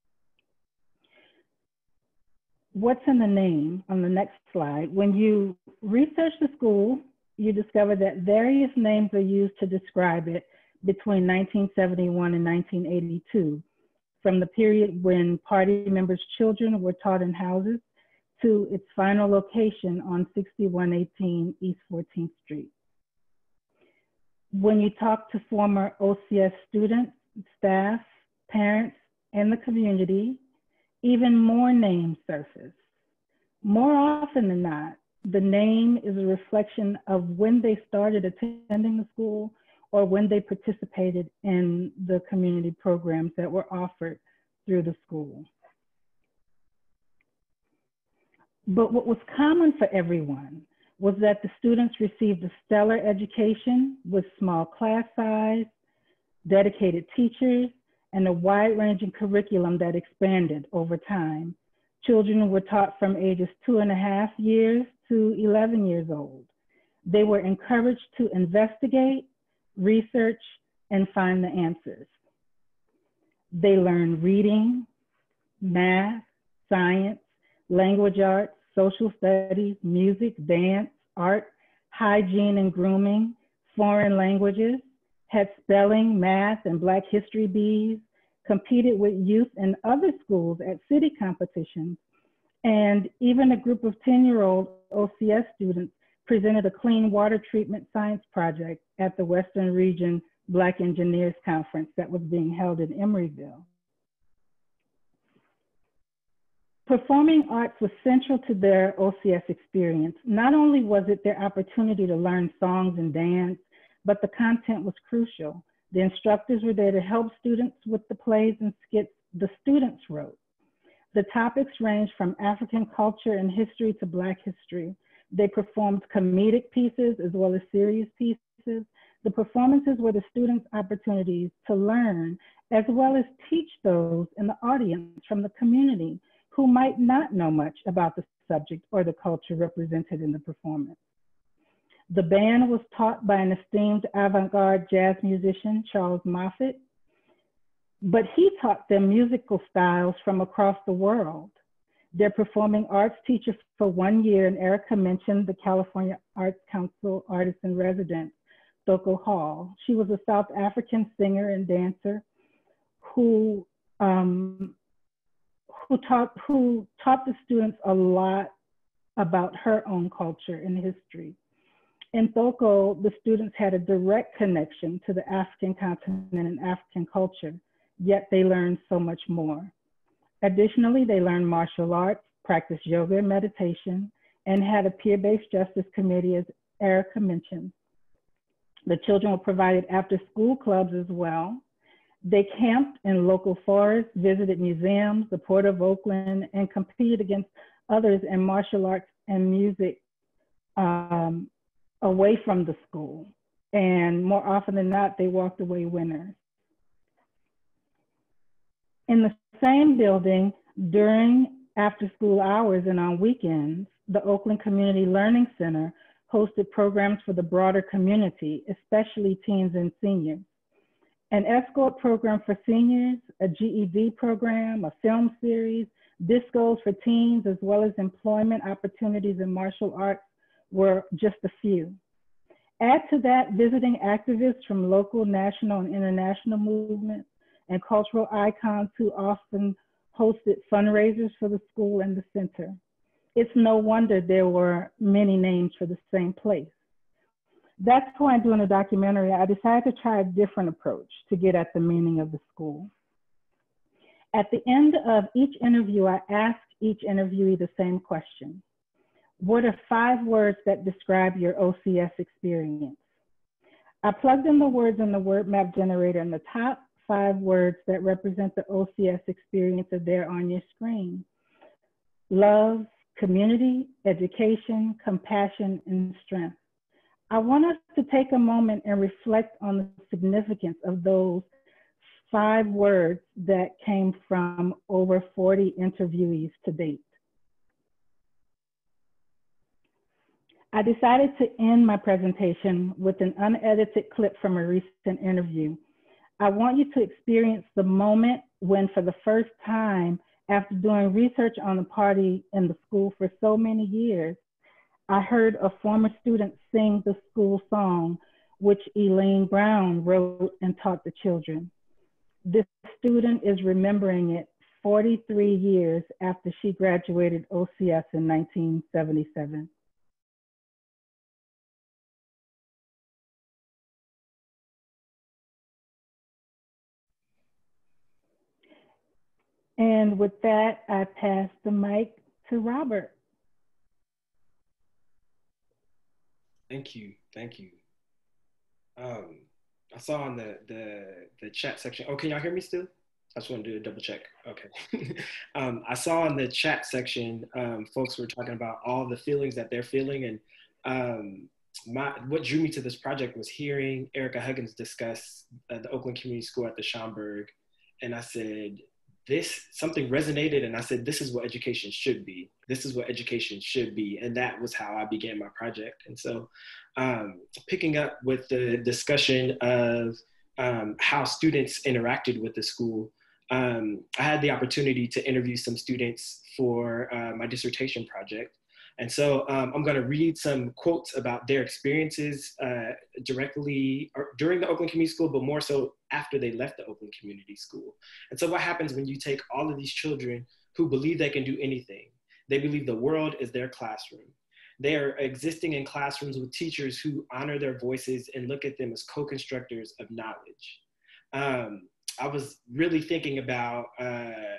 What's in the name on the next slide? When you research the school, you discover that various names are used to describe it between 1971 and 1982, from the period when party members' children were taught in houses to its final location on 6118 East 14th Street. When you talk to former OCS students, staff, parents, and the community, even more names surface. More often than not, the name is a reflection of when they started attending the school or when they participated in the community programs that were offered through the school. But what was common for everyone was that the students received a stellar education with small class size, dedicated teachers, and a wide-ranging curriculum that expanded over time. Children were taught from ages 2.5 years to 11 years old. They were encouraged to investigate, research, and find the answers. They learned reading, math, science, language arts, social studies, music, dance, art, hygiene and grooming, foreign languages, had spelling, math, and Black history bees, competed with youth in other schools at city competitions, and even a group of 10-year-old OCS students presented a clean water treatment science project at the Western Region Black Engineers Conference that was being held in Emeryville. Performing arts was central to their OCS experience. Not only was it their opportunity to learn songs and dance, but the content was crucial. The instructors were there to help students with the plays and skits the students wrote. The topics ranged from African culture and history to Black history. They performed comedic pieces as well as serious pieces. The performances were the students' opportunities to learn as well as teach those in the audience from the community who might not know much about the subject or the culture represented in the performance. The band was taught by an esteemed avant-garde jazz musician, Charles Moffett, but he taught them musical styles from across the world. Their performing arts teacher for 1 year, and Erica mentioned the California Arts Council artist in residence, Thoko Hall. She was a South African singer and dancer who taught the students a lot about her own culture and history. In Thoko, the students had a direct connection to the African continent and African culture, yet they learned so much more. Additionally, they learned martial arts, practiced yoga and meditation, and had a peer-based justice committee, as Erica mentioned. The children were provided after-school clubs as well. They camped in local forests, visited museums, the Port of Oakland, and competed against others in martial arts and music away from the school. And more often than not, they walked away winners. In the same building, during after-school hours and on weekends, the Oakland Community Learning Center hosted programs for the broader community, especially teens and seniors. An escort program for seniors, a GED program, a film series, discos for teens, as well as employment opportunities in martial arts were just a few. Add to that visiting activists from local, national, and international movements and cultural icons who often hosted fundraisers for the school and the center. It's no wonder there were many names for the same place. That's why I'm doing a documentary. I decided to try a different approach to get at the meaning of the school. At the end of each interview, I asked each interviewee the same question. What are 5 words that describe your OCS experience? I plugged in the words in the word map generator, and the top 5 words that represent the OCS experience are there on your screen. Love, community, education, compassion, and strength. I want us to take a moment and reflect on the significance of those 5 words that came from over 40 interviewees to date. I decided to end my presentation with an unedited clip from a recent interview. I want you to experience the moment when, for the first time, after doing research on the party in the school for so many years, I heard a former student sing the school song, which Elaine Brown wrote and taught the children. This student is remembering it 43 years after she graduated OCS in 1977. And with that, I pass the mic to Robert. Thank you, thank you. I saw on the chat section. Oh, can y'all hear me still? I just want to do a double check. Okay. I saw in the chat section, folks were talking about all the feelings that they're feeling, and what drew me to this project was hearing Erica Huggins discuss the Oakland Community School at the Schaumburg, and I said, something resonated, and I said, this is what education should be. This is what education should be. And that was how I began my project. And so picking up with the discussion of how students interacted with the school, I had the opportunity to interview some students for my dissertation project. And so I'm going to read some quotes about their experiences directly or during the Oakland Community School, but more so after they left the Oakland Community School. And so what happens when you take all of these children who believe they can do anything? They believe the world is their classroom. They are existing in classrooms with teachers who honor their voices and look at them as co-constructors of knowledge. I was really thinking about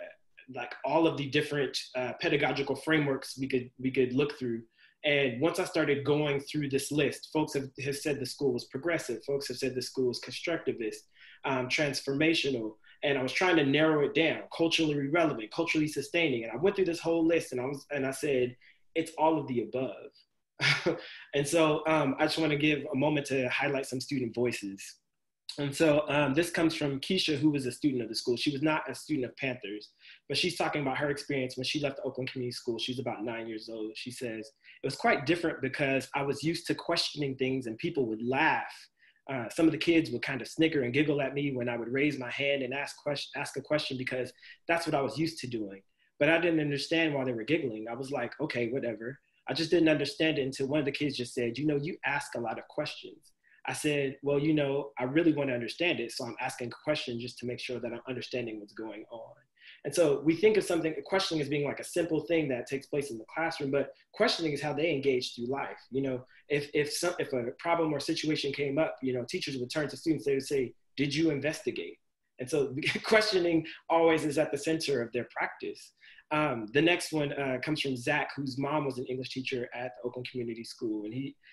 like all of the different pedagogical frameworks we could look through. And once I started going through this list, folks have said the school was progressive. Folks have said the school was constructivist, transformational. And I was trying to narrow it down, culturally relevant, culturally sustaining. And I went through this whole list and I said, it's all of the above. And so I just want to give a moment to highlight some student voices. And so this comes from Keisha, who was a student of the school. She was not a student of Panthers, but she's talking about her experience when she left the Oakland Community School. She's about 9 years old. She says, it was quite different because I was used to questioning things and people would laugh. Some of the kids would kind of snicker and giggle at me when I would raise my hand and ask a question because that's what I was used to doing. But I didn't understand why they were giggling. I was like, okay, whatever. I just didn't understand it until one of the kids just said, you know, you ask a lot of questions. I said, well, you know, I really want to understand it. So I'm asking a question just to make sure that I'm understanding what's going on. And so we think of questioning as being like a simple thing that takes place in the classroom, but questioning is how they engage through life. You know, if a problem or situation came up, you know, teachers would turn to students, they would say, did you investigate? And so questioning always is at the center of their practice. The next one comes from Zach, whose mom was an English teacher at the Oakland Community School.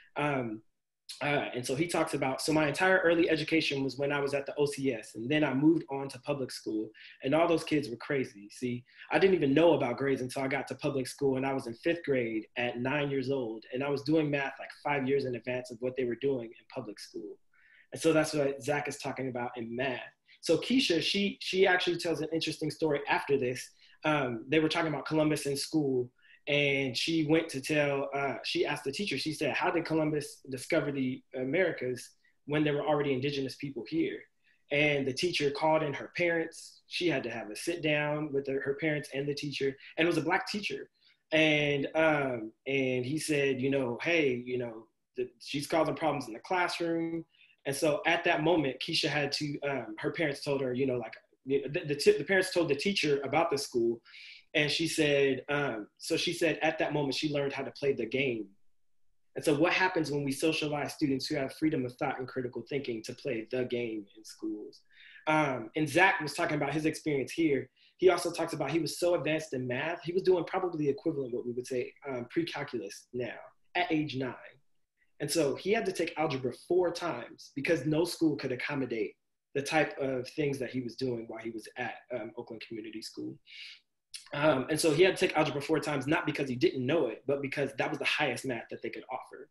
And so he talks about, so my entire early education was when I was at the OCS, and then I moved on to public school, and all those kids were crazy. See, I didn't even know about grades until I got to public school, and I was in 5th grade at 9 years old, and I was doing math like 5 years in advance of what they were doing in public school. And so that's what Zach is talking about in math. So Keisha, she actually tells an interesting story after this. They were talking about Columbus in school, and she went to she asked the teacher, she said, how did Columbus discover the Americas when there were already indigenous people here? And the teacher called in her parents. She had to have a sit down with her parents and the teacher, and it was a Black teacher. And he said, you know, hey, you know, she's causing problems in the classroom. And so at that moment, Keisha had to, her parents told her, you know, like the parents told the teacher about the school. And she said, so she said at that moment, she learned how to play the game. And so what happens when we socialize students who have freedom of thought and critical thinking to play the game in schools? And Zach was talking about his experience here. He also talks about he was so advanced in math. He was doing probably the equivalent, what we would say, pre-calculus now at age 9. And so he had to take algebra 4 times because no school could accommodate the type of things that he was doing while he was at Oakland Community School. And so he had to take algebra 4 times, not because he didn't know it, but because that was the highest math that they could offer.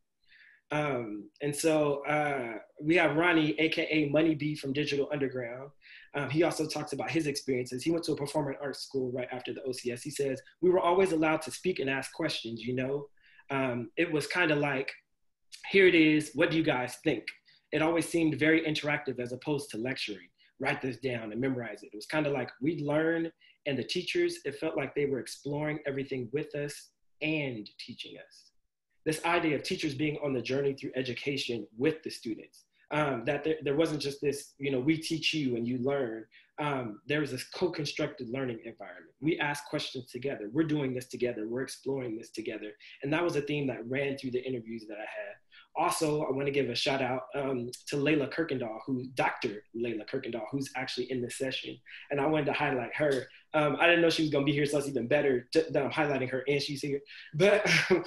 And so we have Ronnie, AKA Money B from Digital Underground. He also talks about his experiences. He went to a performing arts school right after the OCS. He says, we were always allowed to speak and ask questions, you know? It was kind of like, here it is, what do you guys think? It always seemed very interactive as opposed to lecturing. Write this down and memorize it. It was kind of like we'd learn, and the teachers, it felt like they were exploring everything with us and teaching us. This idea of teachers being on the journey through education with the students, that there wasn't just this, you know, we teach you and you learn. There was this co-constructed learning environment. We ask questions together. We're doing this together. We're exploring this together. And that was a theme that ran through the interviews that I had. Also, I want to give a shout out to Layla Kirkendall, Dr. Layla Kirkendall, who's actually in this session. And I wanted to highlight her. I didn't know she was going to be here, so it's even better that I'm highlighting her and she's here. But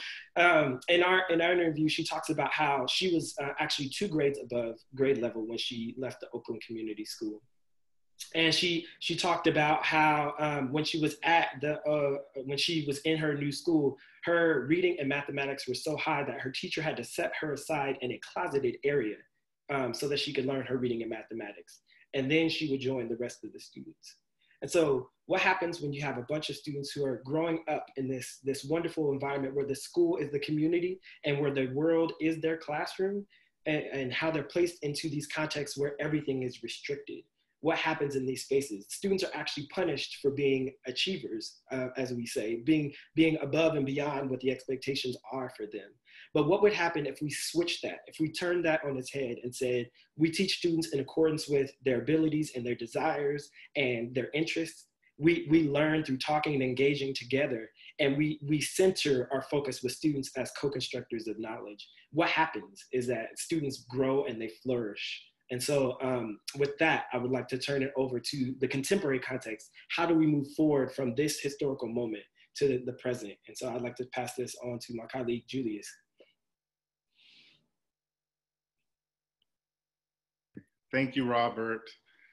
in our interview, she talks about how she was actually 2 grades above grade level when she left the Oakland Community School. And she talked about how when she was when she was in her new school, her reading and mathematics were so high that her teacher had to set her aside in a closeted area so that she could learn her reading and mathematics. And then she would join the rest of the students. And so what happens when you have a bunch of students who are growing up in this wonderful environment where the school is the community and where the world is their classroom, and how they're placed into these contexts where everything is restricted? What happens in these spaces? Students are actually punished for being achievers, as we say, being above and beyond what the expectations are for them. But what would happen if we switched that, if we turned that on its head and said, we teach students in accordance with their abilities and their desires and their interests? We learn through talking and engaging together, and we center our focus with students as co-constructors of knowledge. What happens is that students grow and they flourish. And so with that, I would like to turn it over to the contemporary context. How do we move forward from this historical moment to the present? And so I'd like to pass this on to my colleague, Julius. Thank you, Robert.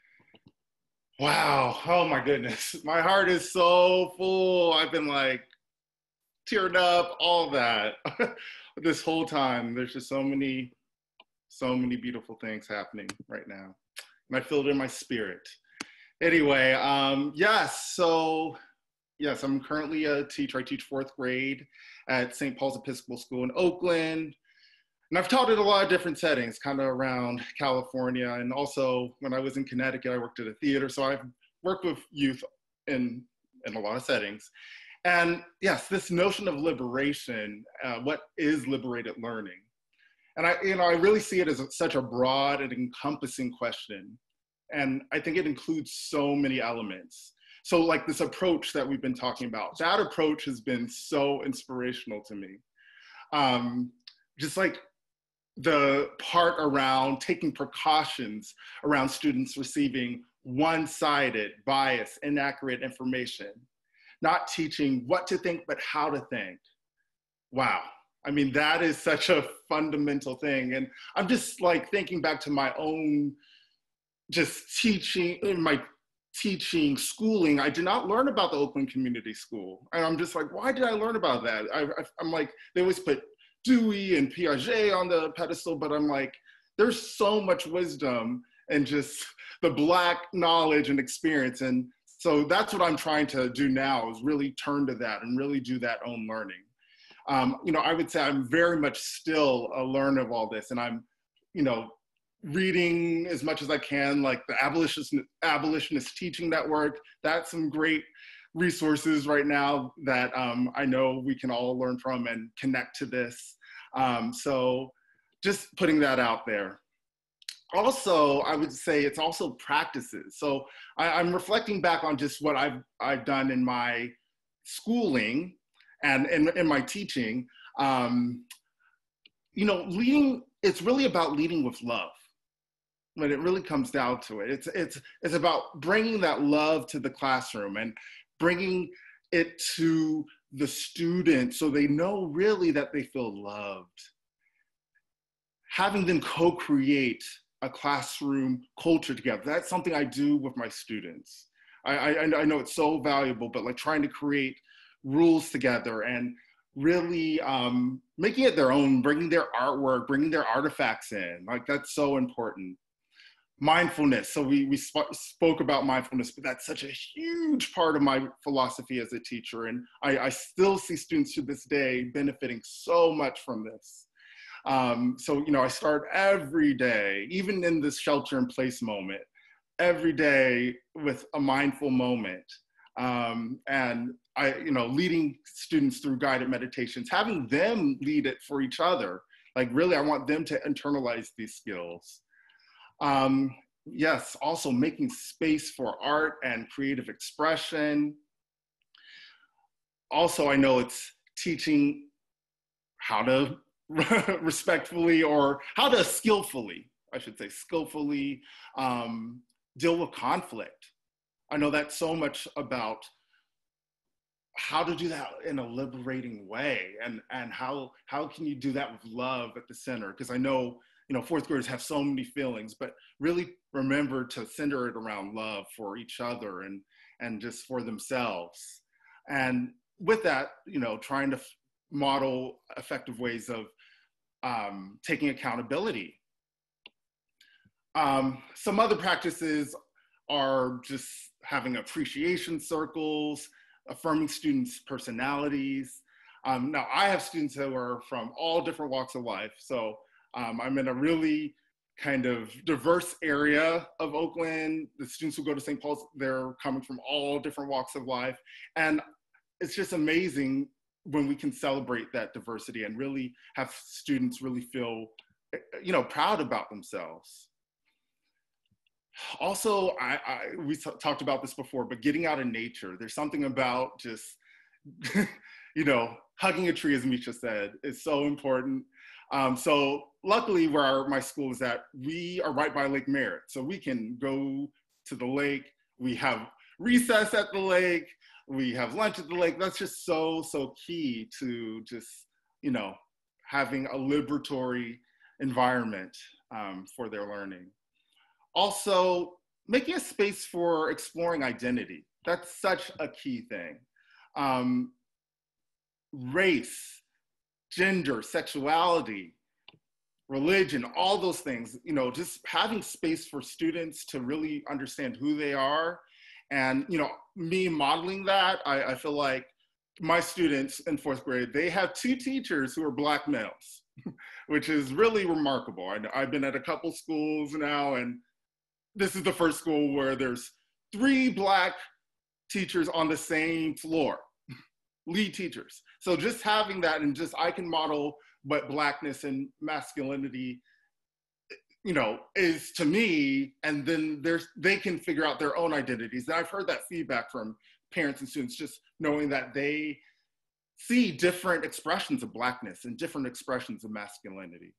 Wow, oh my goodness. My heart is so full. I've been like teared up, all that. This whole time, there's just so many beautiful things happening right now. And I feel it in my spirit. Anyway, yes, I'm currently a teacher. I teach 4th grade at St. Paul's Episcopal School in Oakland. And I've taught in a lot of different settings, kind of around California. And also when I was in Connecticut, I worked at a theater. So I've worked with youth in a lot of settings. And yes, this notion of liberation, what is liberated learning? And I really see it as such a broad and encompassing question. And I think it includes so many elements. So like this approach that we've been talking about, that approach has been so inspirational to me. Just like the part around taking precautions around students receiving one-sided, biased, inaccurate information, not teaching what to think, but how to think. Wow. I mean, that is such a fundamental thing. And I'm just like thinking back to my own just teaching, in my teaching, schooling, I did not learn about the Oakland Community School. And I'm just like, why did I learn about that? I'm like, they always put Dewey and Piaget on the pedestal, but I'm like, there's so much wisdom and just the Black knowledge and experience. And so that's what I'm trying to do now, is really turn to that and really do that own learning. I would say I'm very much still a learner of all this, and I'm, reading as much as I can, like the Abolitionist Teaching Network. That's some great resources right now that I know we can all learn from and connect to this. So just putting that out there. Also, I would say it's also practices. So I'm reflecting back on just what I've done in my schooling and in my teaching. Leading, it's really about leading with love. When it really comes down to it, it's about bringing that love to the classroom and bringing it to the students so they know really that they feel loved. Having them co-create a classroom culture together. That's something I do with my students. I know it's so valuable, but like trying to create rules together and really making it their own, bringing their artwork, bringing their artifacts in. Like that's so important. Mindfulness. So we spoke about mindfulness, but that's such a huge part of my philosophy as a teacher. And I still see students to this day benefiting so much from this. I start every day, even in this shelter in place moment, every day with a mindful moment. And leading students through guided meditations, having them lead it for each other. Like really, I want them to internalize these skills. Yes, also making space for art and creative expression. Also, I know it's teaching how to respectfully, or how to skillfully deal with conflict. I know that's so much about how to do that in a liberating way, and how can you do that with love at the center? Because I know, fourth graders have so many feelings, but really remember to center it around love for each other and just for themselves. And with that, trying to model effective ways of taking accountability. Some other practices are just having appreciation circles, affirming students' personalities. Now, I have students who are from all different walks of life. So I'm in a really kind of diverse area of Oakland. The students who go to St. Paul's, they're coming from all different walks of life. And it's just amazing when we can celebrate that diversity and really have students really feel, proud about themselves. Also, we talked about this before, but getting out in nature, there's something about just, hugging a tree, as Misha said, is so important. So luckily where my school is at, we are right by Lake Merritt. So we can go to the lake. We have recess at the lake. We have lunch at the lake. That's just so, so key to just, you know, having a liberatory environment for their learning. Also, making a space for exploring identity. That's such a key thing. Race, gender, sexuality, religion, all those things, you know, just having space for students to really understand who they are. And, you know, me modeling that, I feel like my students in 4th grade, they have 2 teachers who are Black males, which is really remarkable. I've been at a couple schools now, and this is the first school where there's 3 Black teachers on the same floor, lead teachers. So just having that, and just I can model what Blackness and masculinity, you know, is to me, and then they can figure out their own identities. And I've heard that feedback from parents and students, just knowing that they see different expressions of Blackness and different expressions of masculinity.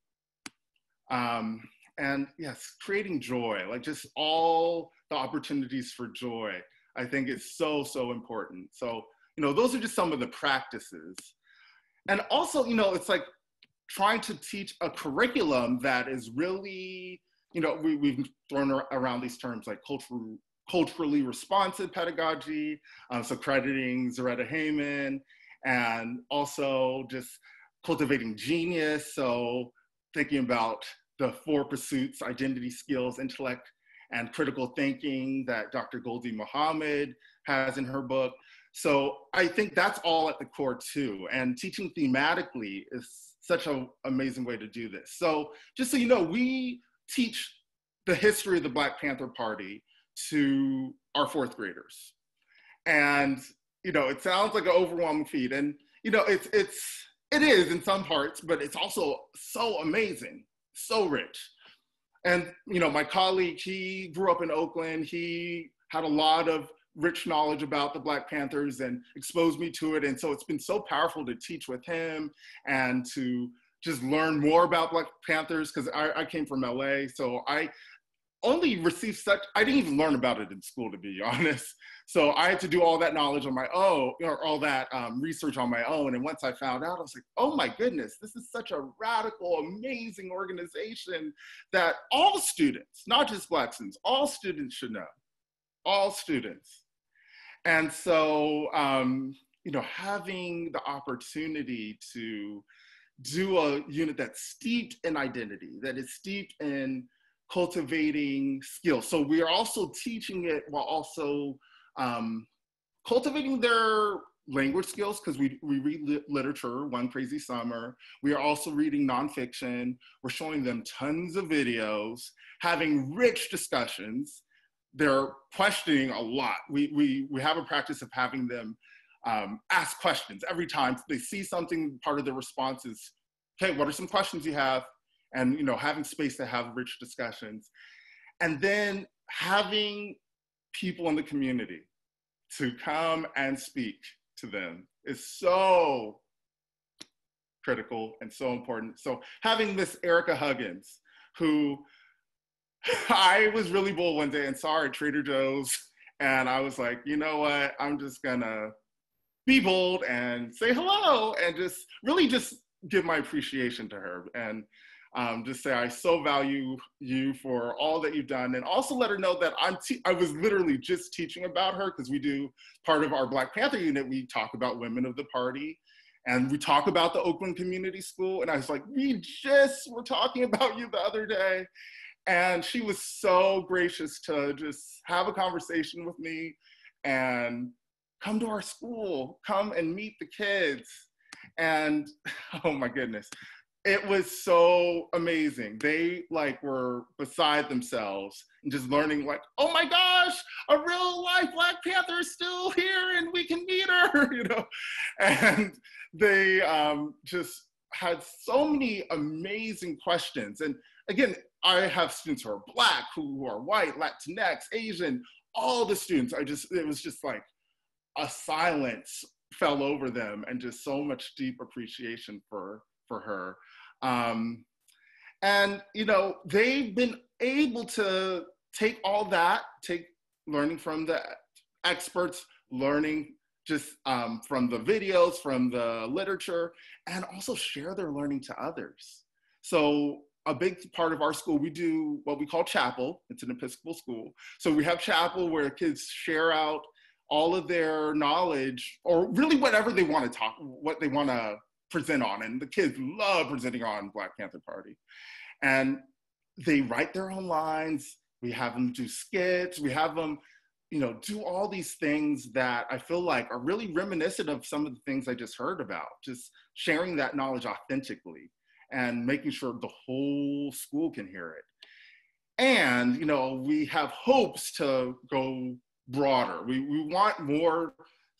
And yes, creating joy, like just all the opportunities for joy, I think is so, so important. So, you know, those are just some of the practices. And also, you know, it's like trying to teach a curriculum that is really, you know, we've thrown around these terms like culturally responsive pedagogy, so crediting Zaretta Hayman, and also just cultivating genius. So thinking about the 4 pursuits: identity, skills, intellect, and critical thinking that Dr. Goldie Muhammad has in her book. So I think that's all at the core too. And teaching thematically is such an amazing way to do this. So just so you know, we teach the history of the Black Panther Party to our 4th graders. And, you know, it sounds like an overwhelming feat. And, you know, it is in some parts, but it's also so amazing, so rich. And, you know, my colleague, he grew up in Oakland. He had a lot of rich knowledge about the Black Panthers and exposed me to it. And so it's been so powerful to teach with him and to just learn more about Black Panthers, because I came from LA. So I only received I didn't even learn about it in school, to be honest. So I had to do all that knowledge on my own, or all that research on my own. And once I found out, I was like, oh my goodness, this is such a radical, amazing organization that all students, not just Black students, all students should know, all students. And so, you know, having the opportunity to do a unit that's steeped in identity, that is steeped in cultivating skills. So we are also teaching it while also cultivating their language skills, because we read literature, One Crazy Summer. We are also reading nonfiction. We're showing them tons of videos, having rich discussions. They're questioning a lot. We have a practice of having them ask questions every time they see something. Part of the response is, okay, what are some questions you have? And, you know, having space to have rich discussions. And then having people in the community to come and speak to them is so critical and so important. So having Miss Erica Huggins, who I was really bold one day and saw her at Trader Joe's, and I was like, you know what, I'm just gonna be bold and say hello and just really just give my appreciation to her, and just say I so value you for all that you've done, and also let her know that I was literally just teaching about her, because we do part of our Black Panther unit, we talk about women of the party, and we talk about the Oakland Community School, and I was like, we just were talking about you the other day. And she was so gracious to just have a conversation with me and come to our school, come and meet the kids. And oh my goodness, it was so amazing. They like were beside themselves and just learning like, oh my gosh, a real life Black Panther is still here and we can meet her, you know? And they just had so many amazing questions. And again, I have students who are Black, who are white, Latinx, Asian, all the students. It was just like a silence fell over them, and just so much deep appreciation for her. And, you know, they've been able to take all that, take learning from the experts, learning just from the videos, from the literature, and also share their learning to others. So a big part of our school, we do what we call chapel. It's an Episcopal school. So we have chapel where kids share out all of their knowledge, or really whatever they want to talk, what they want to present on. And the kids love presenting on Black Panther Party. And they write their own lines. We have them do skits. We have them, you know, do all these things that I feel like are really reminiscent of some of the things I just heard about, just sharing that knowledge authentically and making sure the whole school can hear it. And, you know, we have hopes to go broader. We want more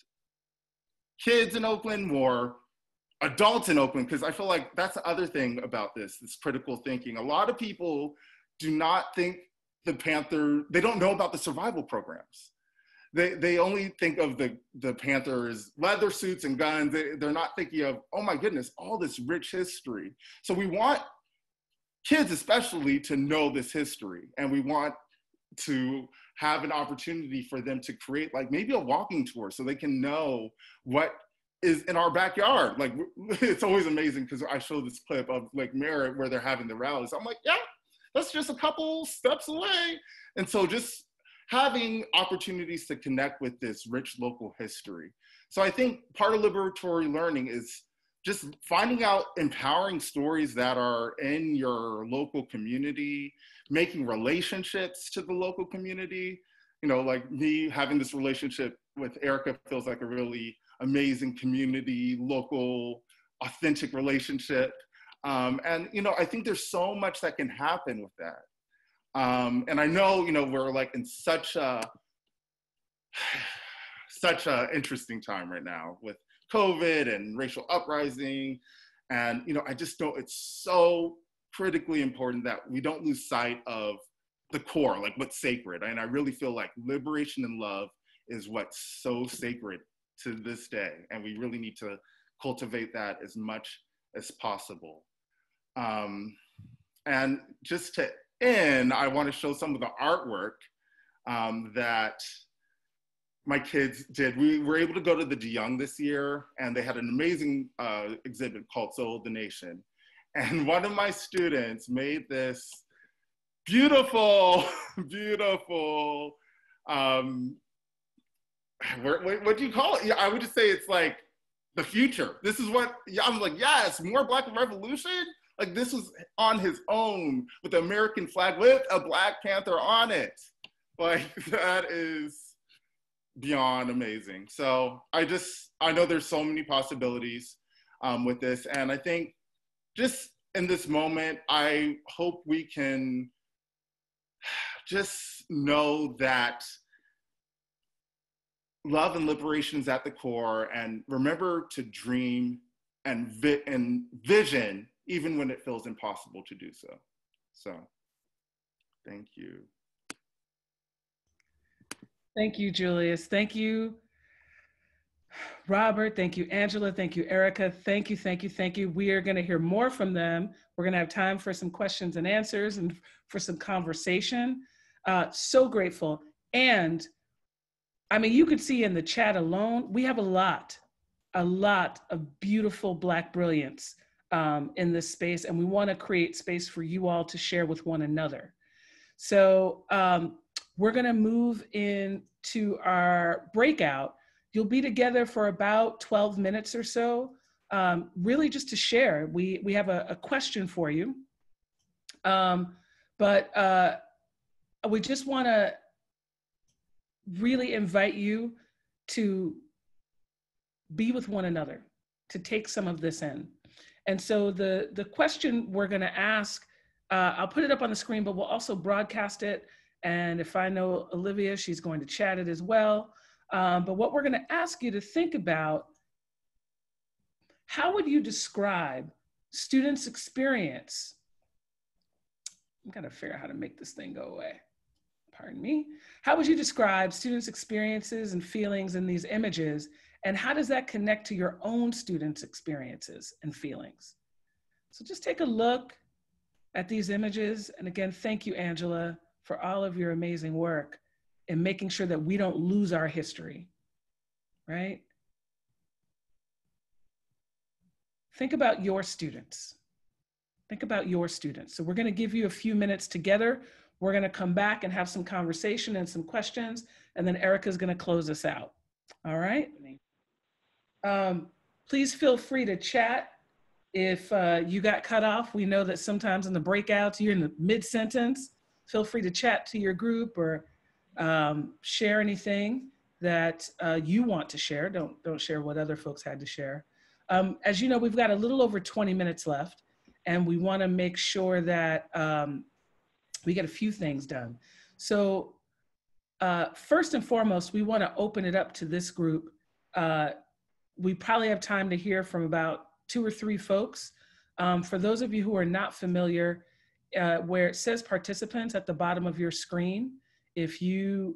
kids in Oakland, more adults in Oakland, because I feel like that's the other thing about this critical thinking. A lot of people do not think the Panther, they don't know about the survival programs. They only think of the Panthers, leather suits and guns. They're not thinking of, oh my goodness, all this rich history. So we want kids especially to know this history, and we want to have an opportunity for them to create like maybe a walking tour so they can know what is in our backyard. Like, it's always amazing because I show this clip of Lake Merritt where they're having the rallies. I'm like, yeah, that's just a couple steps away. And so just having opportunities to connect with this rich local history. So I think part of liberatory learning is just finding out empowering stories that are in your local community, making relationships to the local community. You know, like me having this relationship with Erica feels like a really amazing community, local, authentic relationship. And, you know, I think there's so much that can happen with that. And I know, you know, we're like in such a interesting time right now with COVID and racial uprising. And, you know, I just know it's so critically important that we don't lose sight of the core, like what's sacred. And I really feel like liberation and love is what's so sacred to this day. And we really need to cultivate that as much as possible. And just to end, I want to show some of the artwork that my kids did. We were able to go to the DeYoung this year, and they had an amazing exhibit called Soul of the Nation. And one of my students made this beautiful, beautiful, what do you call it? Yeah, I would just say it's like the future. This is what, I'm like, yes, more Black Revolution? Like, this was on his own with the American flag with a Black Panther on it. Like, that is beyond amazing. So I know there's so many possibilities with this. And I think just in this moment, I hope we can just know that love and liberation is at the core, and remember to dream and vision even when it feels impossible to do so. So, thank you. Thank you, Julius. Thank you, Robert. Thank you, Angela. Thank you, Erica. Thank you, thank you, thank you. We are going to hear more from them. We're going to have time for some questions and answers and for some conversation. So grateful. And I mean, you could see in the chat alone, we have a lot of beautiful Black brilliance in this space, and we want to create space for you all to share with one another. So we're going to move into our breakout. You'll be together for about 12 minutes or so, really just to share. We have a question for you, but we just want to really invite you to be with one another, to take some of this in. And so the question we're going to ask, I'll put it up on the screen, but we'll also broadcast it. And if I know Olivia, she's going to chat it as well. But what we're going to ask you to think about, how would you describe students' experience? I'm going to figure out how to make this thing go away. Pardon me. How would you describe students' experiences and feelings in these images? And how does that connect to your own students' experiences and feelings? So just take a look at these images. And again, thank you, Angela, for all of your amazing work in making sure that we don't lose our history, right? Think about your students. Think about your students. So we're going to give you a few minutes together. We're going to come back and have some conversation and some questions, and then Erica's going to close us out. All right? Please feel free to chat if you got cut off. We know that sometimes in the breakouts, you're in the mid-sentence. Feel free to chat to your group or share anything that you want to share. Don't share what other folks had to share. As you know, we've got a little over 20 minutes left, and we want to make sure that we get a few things done. So first and foremost, we want to open it up to this group. We probably have time to hear from about 2 or 3 folks. For those of you who are not familiar, where it says participants at the bottom of your screen, if you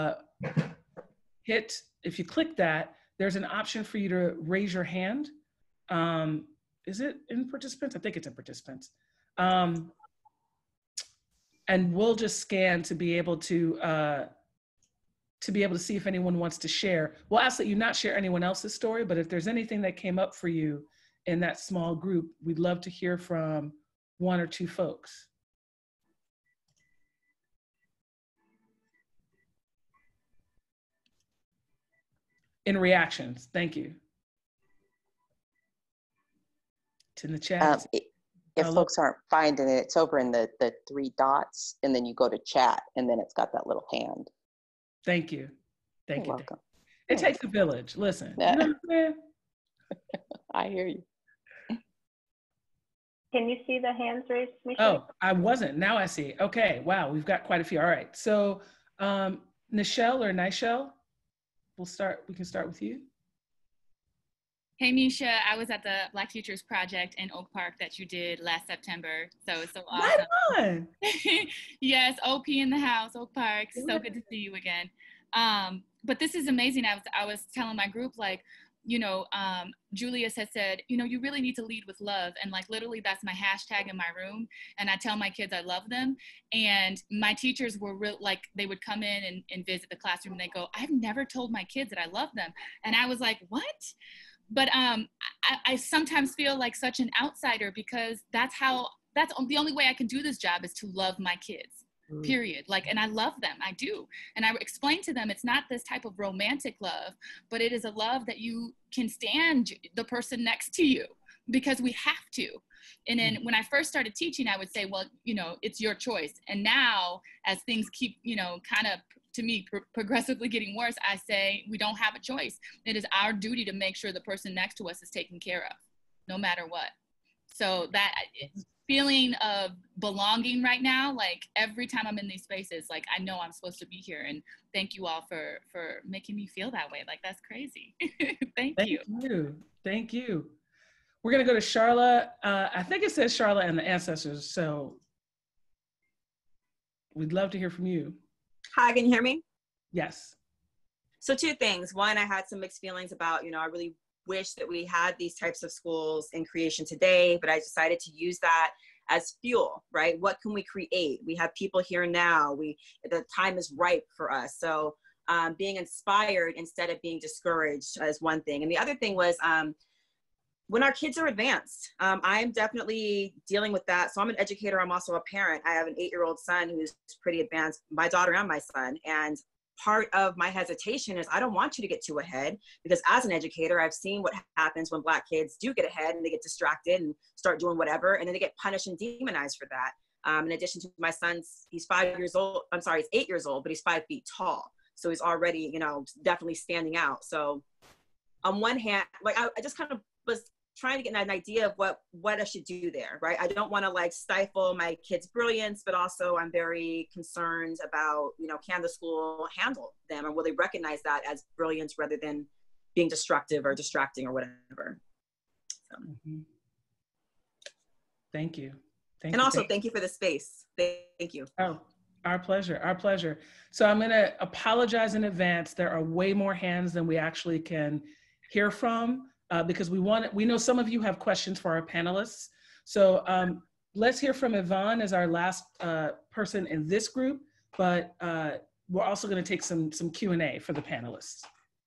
click that, there's an option for you to raise your hand. Is it in participants? I think it's in participants. And we'll just scan to be able to see if anyone wants to share. We'll ask that you not share anyone else's story, but if there's anything that came up for you in that small group, we'd love to hear from 1 or 2 folks. In reactions, thank you. It's in the chat. If folks aren't finding it, it's over in the 3 dots, and then you go to chat, and then it's got that little hand. Thank you. Thank you. Welcome. It takes a village. Listen, you know what I'm saying? I hear you. Can you see the hands raised, Misha? Oh, I wasn't. Now I see. Okay. Wow. We've got quite a few. All right. So Nichelle or Nishelle, we can start with you. Hey, Misha, I was at the Black Futures Project in Oak Park that you did last September. So it's so awesome. Right on. Yes, OP in the house, Oak Park. So good to see you again. But this is amazing. I was telling my group, like, you know, Julius has said, you know, you really need to lead with love. And like, literally that's my hashtag in my room. And I tell my kids I love them. And my teachers were real, like, they would come in and visit the classroom and they go, I've never told my kids that I love them. And I was like, what? But I sometimes feel like such an outsider because that's the only way I can do this job is to love my kids, period. Like, and I love them, I do. And I explain to them, it's not this type of romantic love, but it is a love that you can stand the person next to you because we have to. And then when I first started teaching, I would say, well, you know, it's your choice. And now as things keep, you know, kind of, to me, progressively getting worse, I say we don't have a choice. It is our duty to make sure the person next to us is taken care of, no matter what. So that feeling of belonging right now, like every time I'm in these spaces, like I know I'm supposed to be here. And thank you all for making me feel that way. Like, that's crazy. Thank you. Thank you. We're gonna go to Charlotte. I think it says Charlotte and the Ancestors. So we'd love to hear from you. Hi, can you hear me? Yes. So 2 things. One, I had some mixed feelings about, you know, I really wish that we had these types of schools in creation today, but I decided to use that as fuel, right? What can we create? We have people here now. The time is ripe for us. So being inspired instead of being discouraged is one thing. And the other thing was when our kids are advanced, I'm definitely dealing with that. So I'm an educator. I'm also a parent. I have an 8-year-old son who's pretty advanced, my daughter and my son. And part of my hesitation is I don't want you to get too ahead because as an educator, I've seen what happens when Black kids do get ahead and they get distracted and start doing whatever. And then they get punished and demonized for that. In addition to my son's, he's 5 years old. I'm sorry, he's 8 years old, but he's 5 feet tall. So he's already, you know, definitely standing out. So on one hand, like I just kind of was trying to get an idea of what I should do there, right? I don't want to like stifle my kids' brilliance, but also I'm very concerned about, you know, can the school handle them, or will they recognize that as brilliance rather than being destructive or distracting or whatever? So. Thank you. Thank you for the space. Thank you. Oh, our pleasure, our pleasure. So I'm gonna apologize in advance. There are way more hands than we actually can hear from. Because we know some of you have questions for our panelists. So let's hear from Yvonne as our last person in this group, but we're also going to take some Q&A for the panelists.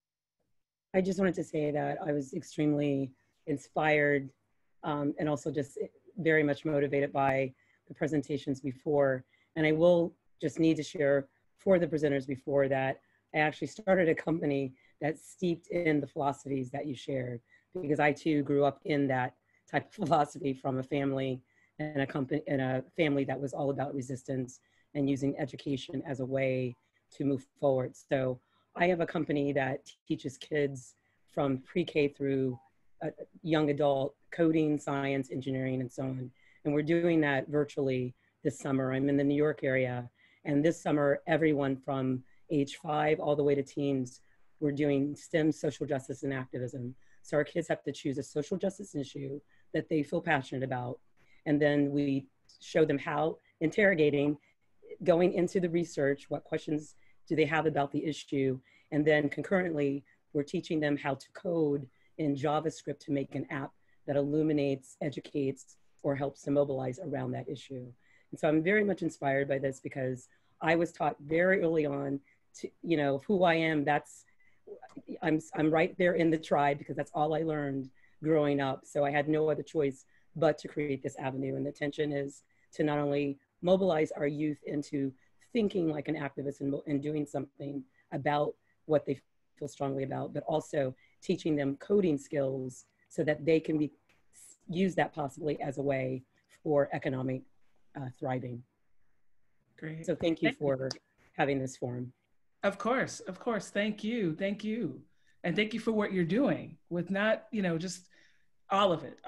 I just wanted to say that I was extremely inspired and also just very much motivated by the presentations before. And I will just need to share for the presenters before that I actually started a company that's steeped in the philosophies that you shared, because I too grew up in that type of philosophy from a family and a family that was all about resistance and using education as a way to move forward. So I have a company that teaches kids from pre-K through young adult coding, science, engineering, and so on. And we're doing that virtually this summer. I'm in the New York area. And this summer, everyone from age 5 all the way to teens, we're doing STEM, social justice, and activism. So our kids have to choose a social justice issue that they feel passionate about. And then we show them how, interrogating, going into the research, what questions do they have about the issue? And then concurrently, we're teaching them how to code in JavaScript to make an app that illuminates, educates, or helps to mobilize around that issue. And so I'm very much inspired by this because I was taught very early on to, you know, who I am, I'm right there in the tribe because that's all I learned growing up. So I had no other choice but to create this avenue. And the intention is to not only mobilize our youth into thinking like an activist and doing something about what they feel strongly about, but also teaching them coding skills so that they can use that possibly as a way for economic thriving. Great. So thank you for having this forum. Of course. Thank you. And thank you for what you're doing with not, you know, just all of it.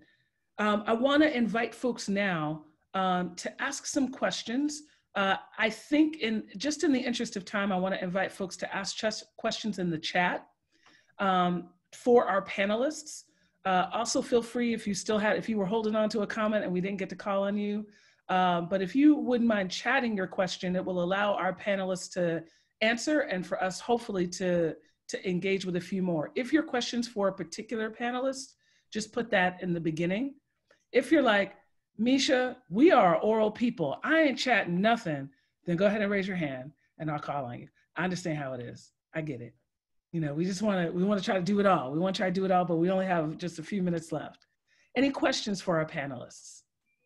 I want to invite folks now to ask some questions. I think in the interest of time, I want to invite folks to ask questions in the chat for our panelists. Also feel free if you were holding on to a comment and we didn't get to call on you, but if you wouldn't mind chatting your question, it will allow our panelists to answer and for us hopefully to engage with a few more. If your question's for a particular panelist, just put that in the beginning. If you're like, Misha, we are oral people, I ain't chatting nothing, then go ahead and raise your hand and I'll call on you. I understand how it is. I get it. You know, we want to try to do it all. We want to try to do it all, but we only have just a few minutes left. Any questions for our panelists?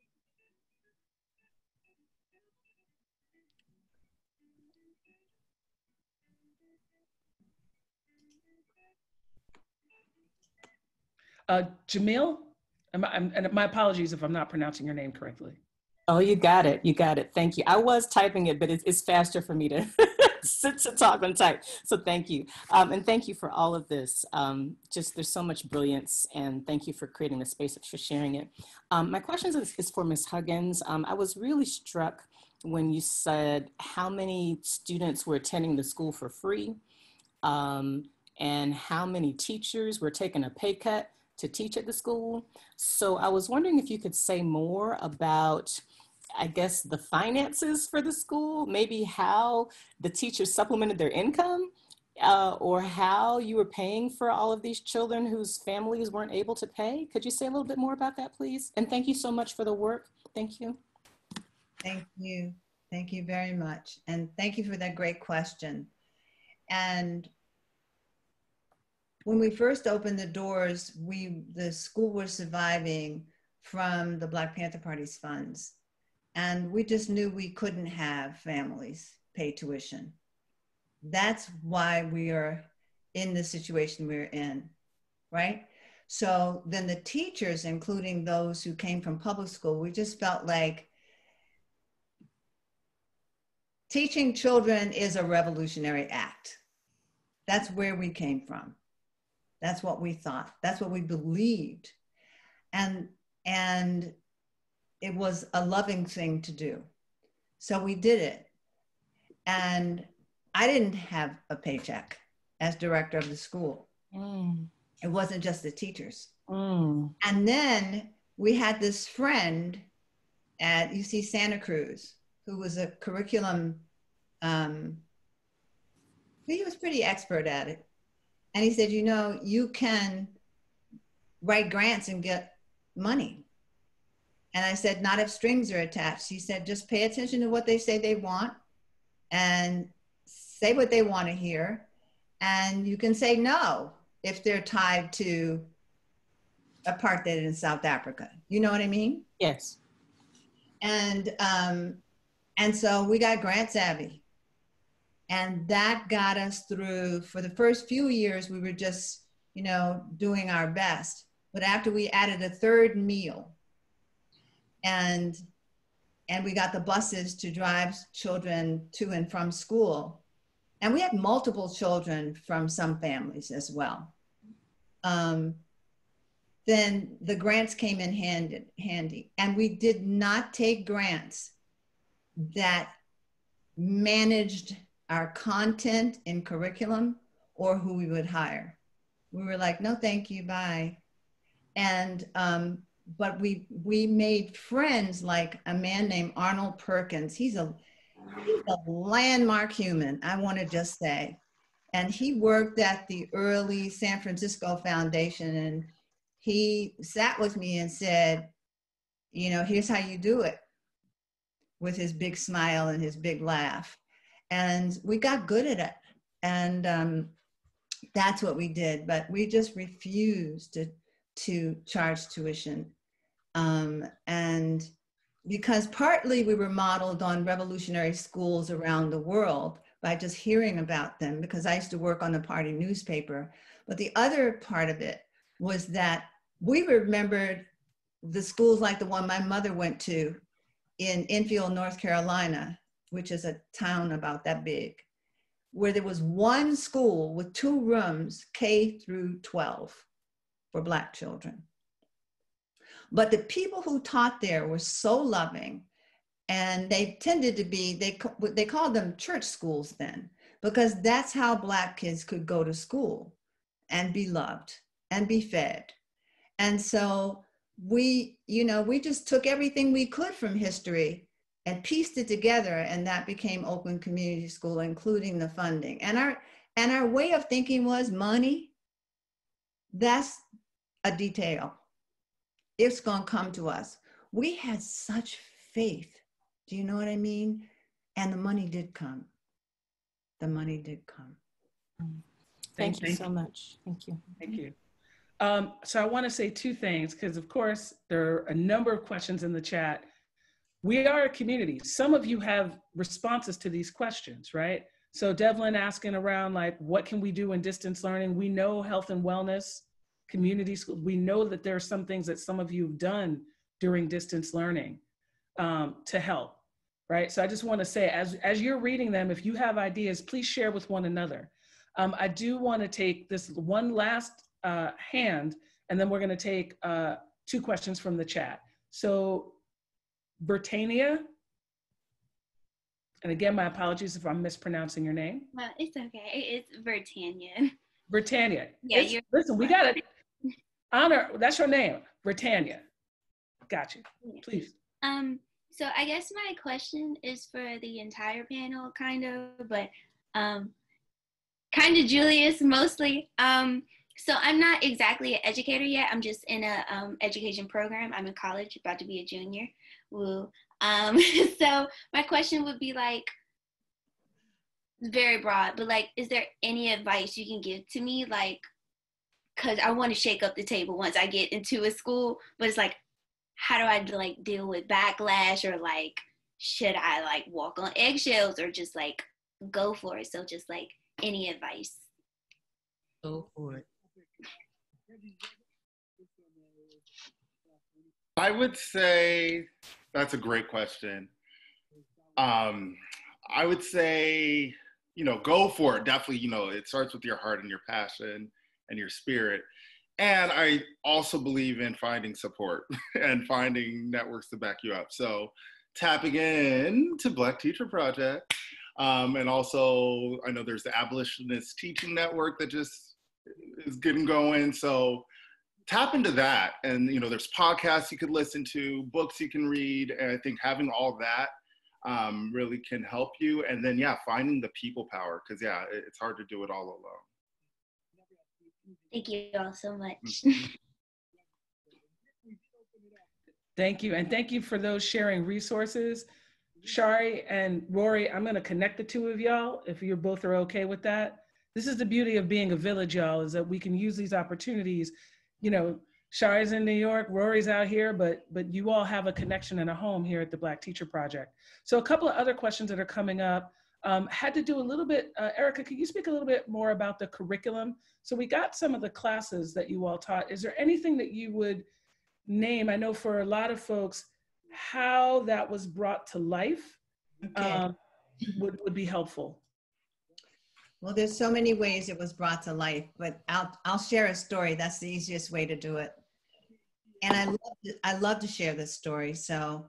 Jamil, and my apologies if I'm not pronouncing your name correctly. Oh, you got it. Thank you. I was typing it, but it's faster for me to to talk and type. So thank you. And thank you for all of this. Just there's so much brilliance, and thank you for creating the space for sharing it. My question is for Ms. Huggins. I was really struck when you said how many students were attending the school for free, and how many teachers were taking a pay cut to teach at the school. So I was wondering if you could say more about, I guess, the finances for the school, maybe how the teachers supplemented their income, or how you were paying for all of these children whose families weren't able to pay. Could you say a little bit more about that, please? And thank you so much for the work. Thank you. Thank you. Thank you very much. And thank you for that great question. And when we first opened the doors, the school was surviving from the Black Panther Party's funds. And we just knew we couldn't have families pay tuition. That's why we are in the situation we're in, right? So then the teachers, including those who came from public school, we just felt like teaching children is a revolutionary act. That's where we came from. That's what we thought. That's what we believed. And it was a loving thing to do. So we did it. And I didn't have a paycheck as director of the school. It wasn't just the teachers. And then we had this friend at UC Santa Cruz who was a curriculum, he was pretty expert at it. And he said, you know, you can write grants and get money. And I said, not if strings are attached. She said, just pay attention to what they say they want and say what they want to hear. And you can say no if they're tied to apartheid in South Africa. You know what I mean? Yes. And so we got grant savvy. And that got us through. For the first few years, we were just, you know, doing our best. But after we added a third meal, and we got the buses to drive children to and from school, and we had multiple children from some families as well, then the grants came in handy. And we did not take grants that managed our content in curriculum or who we would hire. We were like, no, thank you, bye. And, but we made friends, like a man named Arnold Perkins. He's a landmark human, I want to just say. And he worked at the early San Francisco Foundation, and he sat with me and said, you know, here's how you do it, with his big smile and his big laugh. And we got good at it. And that's what we did. But we just refused to charge tuition. And because partly we were modeled on revolutionary schools around the world by just hearing about them, because I used to work on the party newspaper. But the other part of it was that we remembered the schools like the one my mother went to in Enfield, North Carolina, which is a town about that big, where there was one school with 2 rooms, K through 12, for Black children. But the people who taught there were so loving, and they tended to be, they called them church schools then, because that's how Black kids could go to school and be loved and be fed. And so we, you know, we just took everything we could from history and pieced it together, and that became Oakland Community School, including the funding. And our way of thinking was money, that's a detail. It's gonna come to us. We had such faith, do you know what I mean? And the money did come. The money did come. Thank you so much. Thank you. Thank you. So I want to say 2 things, because of course there are a number of questions in the chat. We are a community. Some of you have responses to these questions, right? So Devlin asking around, like, what can we do in distance learning? We know health and wellness, community schools. We know that there are some things that some of you have done during distance learning to help, right? So I just want to say, as you're reading them, if you have ideas, please share with one another. I do want to take this one last hand, and then we're going to take 2 questions from the chat. So Britannia, and again, my apologies if I'm mispronouncing your name. Well, it's okay. It's Britannia. Britannia. Yeah, listen, we got to honor, that's your name, Britannia. Got you. Please. So I guess my question is for the entire panel, kind of, but kind of Julius mostly. So I'm not exactly an educator yet. I'm just in a education program. I'm in college, about to be a junior. Woo. So my question would be, like, very broad, but like, is there any advice you can give to me? Like, cause I want to shake up the table once I get into a school, but it's like, how do I like deal with backlash, or like, should I like walk on eggshells, or just like go for it? So just like any advice. Go for it. I would say that's a great question. I would say, you know, go for it. Definitely, you know, it starts with your heart and your passion and your spirit. And I also believe in finding support and finding networks to back you up. So tapping in to Black Teacher Project. And also, I know there's the Abolitionist Teaching Network that just is getting going. So tap into that. And, you know, there's podcasts you could listen to, books you can read. And I think having all that really can help you. And then, yeah, finding the people power, because, yeah, it's hard to do it all alone. Thank you all so much. Thank you. And thank you for those sharing resources. Shari and Rory, I'm going to connect the two of y'all if you both are okay with that. This is the beauty of being a village, y'all, is that we can use these opportunities. You know, Shari's in New York, Rory's out here, but you all have a connection and a home here at the Black Teacher Project. So a couple of other questions that are coming up had to do a little bit, Erica, could you speak a little bit more about the curriculum? So we got some of the classes that you all taught. Is there anything that you would name? I know for a lot of folks, how that was brought to life would be helpful. Well, there's so many ways it was brought to life, but I'll share a story. That's the easiest way to do it. And I love to share this story. So,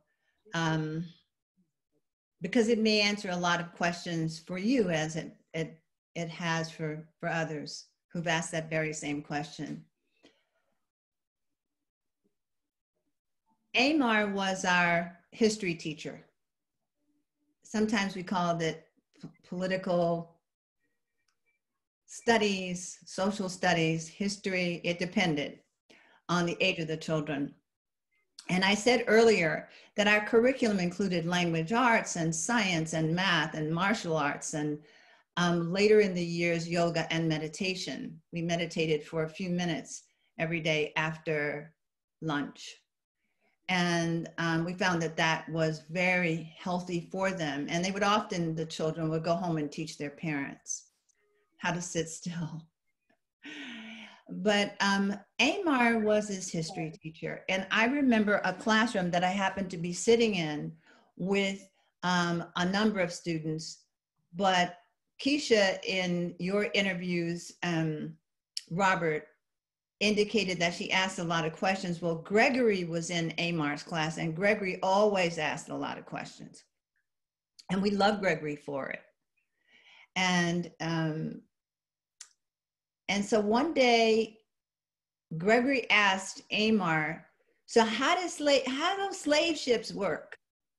because it may answer a lot of questions for you as it has for others who've asked that very same question. Amar was our history teacher. Sometimes we called it political studies, social studies, history. It depended on the age of the children. And I said earlier that our curriculum included language arts and science and math and martial arts and later in the years, yoga and meditation. We meditated for a few minutes every day after lunch. And we found that that was very healthy for them. And they would often, the children would go home and teach their parents how to sit still. But Amar was his history teacher. And I remember a classroom that I happened to be sitting in with a number of students. But Keisha, in your interviews, Robert, indicated that she asked a lot of questions. Well, Gregory was in Amar's class, and Gregory always asked a lot of questions. And we love Gregory for it. And so one day, Gregory asked Amar, so how do slave ships work?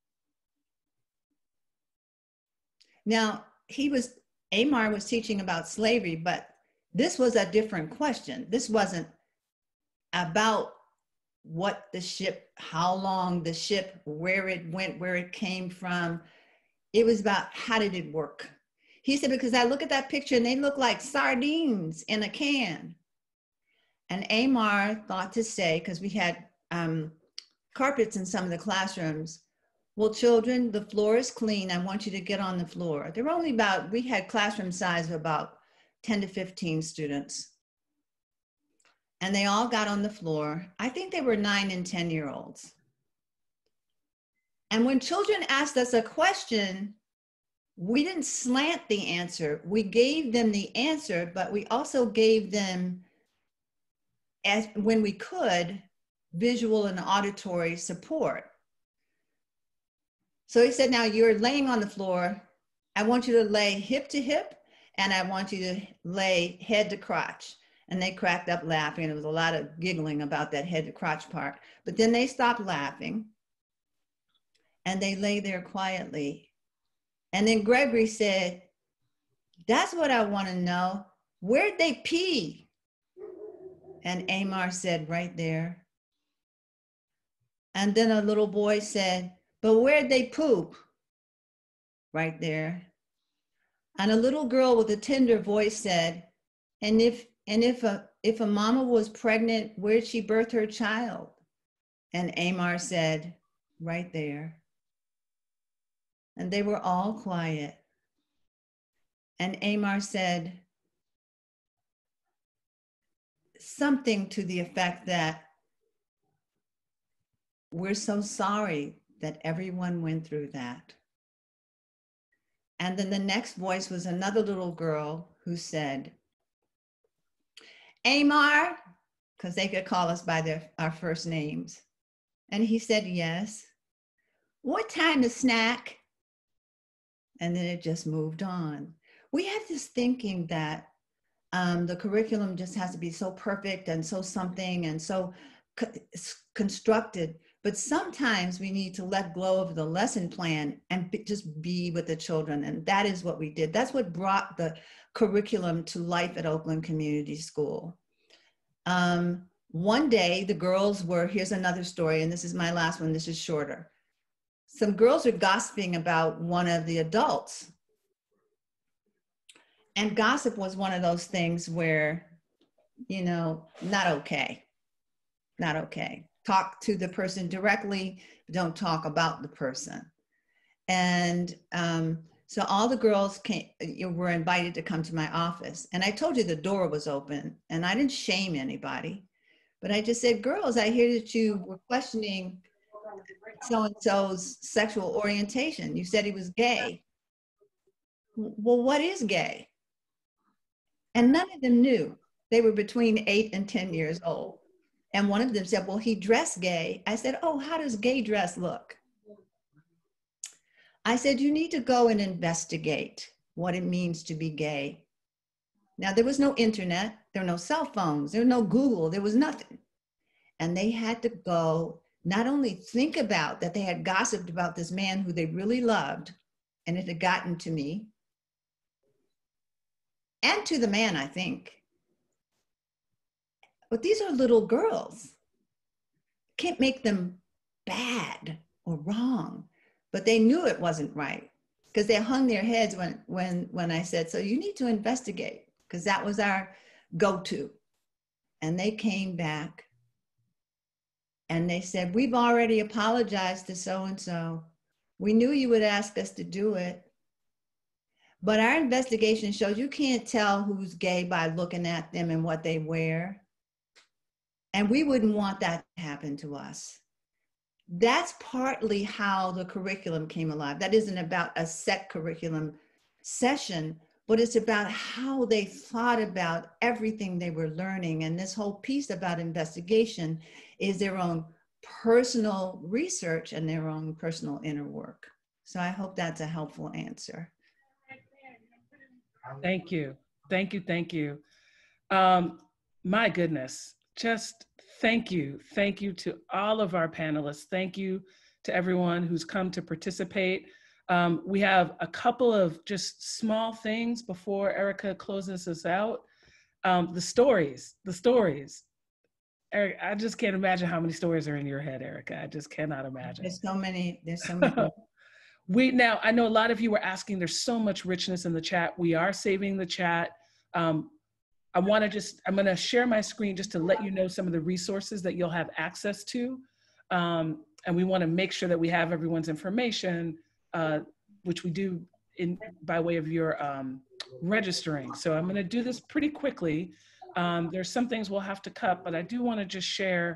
Now, Amar was teaching about slavery, but this was a different question. This wasn't about what the ship, how long the ship, where it went, where it came from. It was about how did it work? He said, because I look at that picture and they look like sardines in a can. And Amar thought to say, because we had carpets in some of the classrooms, well, children, the floor is clean. I want you to get on the floor. There were only we had classroom size of about 10 to 15 students. And they all got on the floor. I think they were 9 and 10-year-olds. And when children asked us a question, we didn't slant the answer. We gave them the answer, but we also gave them, when we could, visual and auditory support. So he said, now you're laying on the floor. I want you to lay hip to hip, and I want you to lay head to crotch. And they cracked up laughing. There was a lot of giggling about that head to crotch part. But then they stopped laughing, and they lay there quietly. And then Gregory said, that's what I want to know. Where'd they pee? And Amar said, right there. And then a little boy said, but where'd they poop? Right there. And a little girl with a tender voice said, and if a mama was pregnant, where'd she birth her child? And Amar said, right there. And they were all quiet. And Amar said something to the effect that we're so sorry that everyone went through that. And then the next voice was another little girl who said, Amar, because they could call us by our first names. And he said, yes. What time is snack? And then it just moved on. We have this thinking that the curriculum just has to be so perfect and so something and so constructed. But sometimes we need to let go of the lesson plan and just be with the children. And that is what we did. That's what brought the curriculum to life at Oakland Community School. One day, the girls were, here's another story, and this is my last one, this is shorter. Some girls were gossiping about one of the adults. And gossip was one of those things where, you know, not okay, not okay. Talk to the person directly, don't talk about the person. And so all the girls were invited to come to my office. And I told you the door was open, and I didn't shame anybody, but I just said, girls, I hear that you were questioning so-and-so's sexual orientation. You said he was gay. Well, what is gay? And none of them knew. They were between 8 and 10 years old. And one of them said, well, he dressed gay. I said, oh, how does gay dress look? I said, you need to go and investigate what it means to be gay. Now, there was no internet, there were no cell phones, there was no Google, there was nothing. And they had to go, not only think about that they had gossiped about this man who they really loved, and it had gotten to me, and to the man, I think. But these are little girls. Can't make them bad or wrong, but they knew it wasn't right because they hung their heads when I said, so you need to investigate, because that was our go-to. And they came back and they said, we've already apologized to so-and-so. We knew you would ask us to do it. But our investigation shows you can't tell who's gay by looking at them and what they wear. And we wouldn't want that to happen to us. That's partly how the curriculum came alive. That isn't about a set curriculum session, but it's about how they thought about everything they were learning. And this whole piece about investigation is their own personal research and their own personal inner work. So I hope that's a helpful answer. Thank you. Thank you. Thank you. My goodness, just thank you. Thank you to all of our panelists. Thank you to everyone who's come to participate. We have a couple of just small things before Erica closes us out. The stories. Eric, I just can't imagine how many stories are in your head, Erica. I just cannot imagine. There's so many. Now, I know a lot of you were asking, there's so much richness in the chat. We are saving the chat. I'm going to share my screen just to let you know some of the resources that you'll have access to. And we want to make sure that we have everyone's information, which we do by way of your registering. So I'm going to do this pretty quickly. There's some things we'll have to cut, but I do want to just share.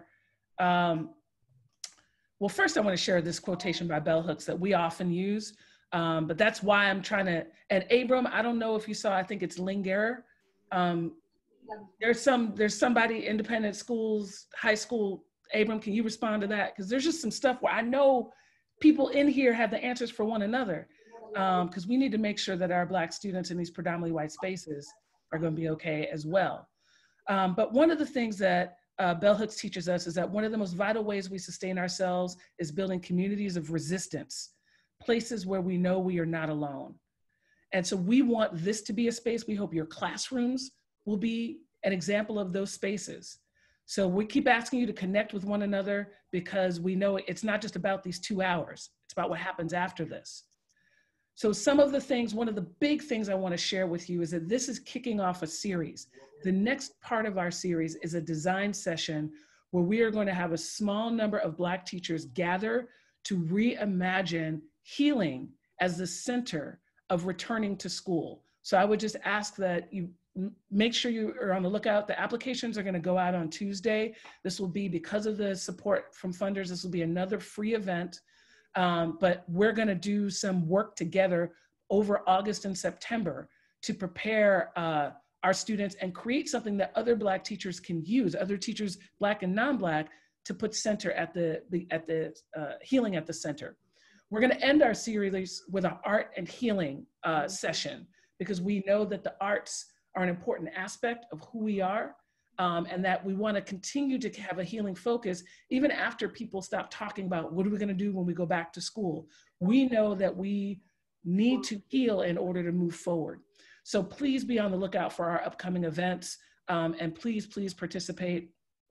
Well, first I want to share this quotation by bell hooks that we often use, but that's why I'm trying to, and Abram, I don't know if you saw, I think it's Linger. There's somebody, independent schools, high school, Abram, can you respond to that? Because there's just some stuff where I know people in here have the answers for one another, because we need to make sure that our Black students in these predominantly white spaces are going to be okay as well. But one of the things that Bell Hooks teaches us is that one of the most vital ways we sustain ourselves is building communities of resistance, places where we know we are not alone. And so we want this to be a space. We hope your classrooms will be an example of those spaces. So we keep asking you to connect with one another because we know it's not just about these 2 hours, it's about what happens after this. So some of the things, one of the big things I want to share with you is that this is kicking off a series. The next part of our series is a design session where we are going to have a small number of Black teachers gather to reimagine healing as the center of returning to school. So I would just ask that you make sure you are on the lookout. The applications are going to go out on Tuesday. This will be, because of the support from funders, this will be another free event. But we're going to do some work together over August and September to prepare our students and create something that other Black teachers can use, other teachers, Black and non-Black, to put center at the healing at the center. We're going to end our series with an art and healing session, because we know that the arts are an important aspect of who we are, and that we want to continue to have a healing focus even after people stop talking about what are we going to do when we go back to school. We know that we need to heal in order to move forward. So please be on the lookout for our upcoming events, and please participate.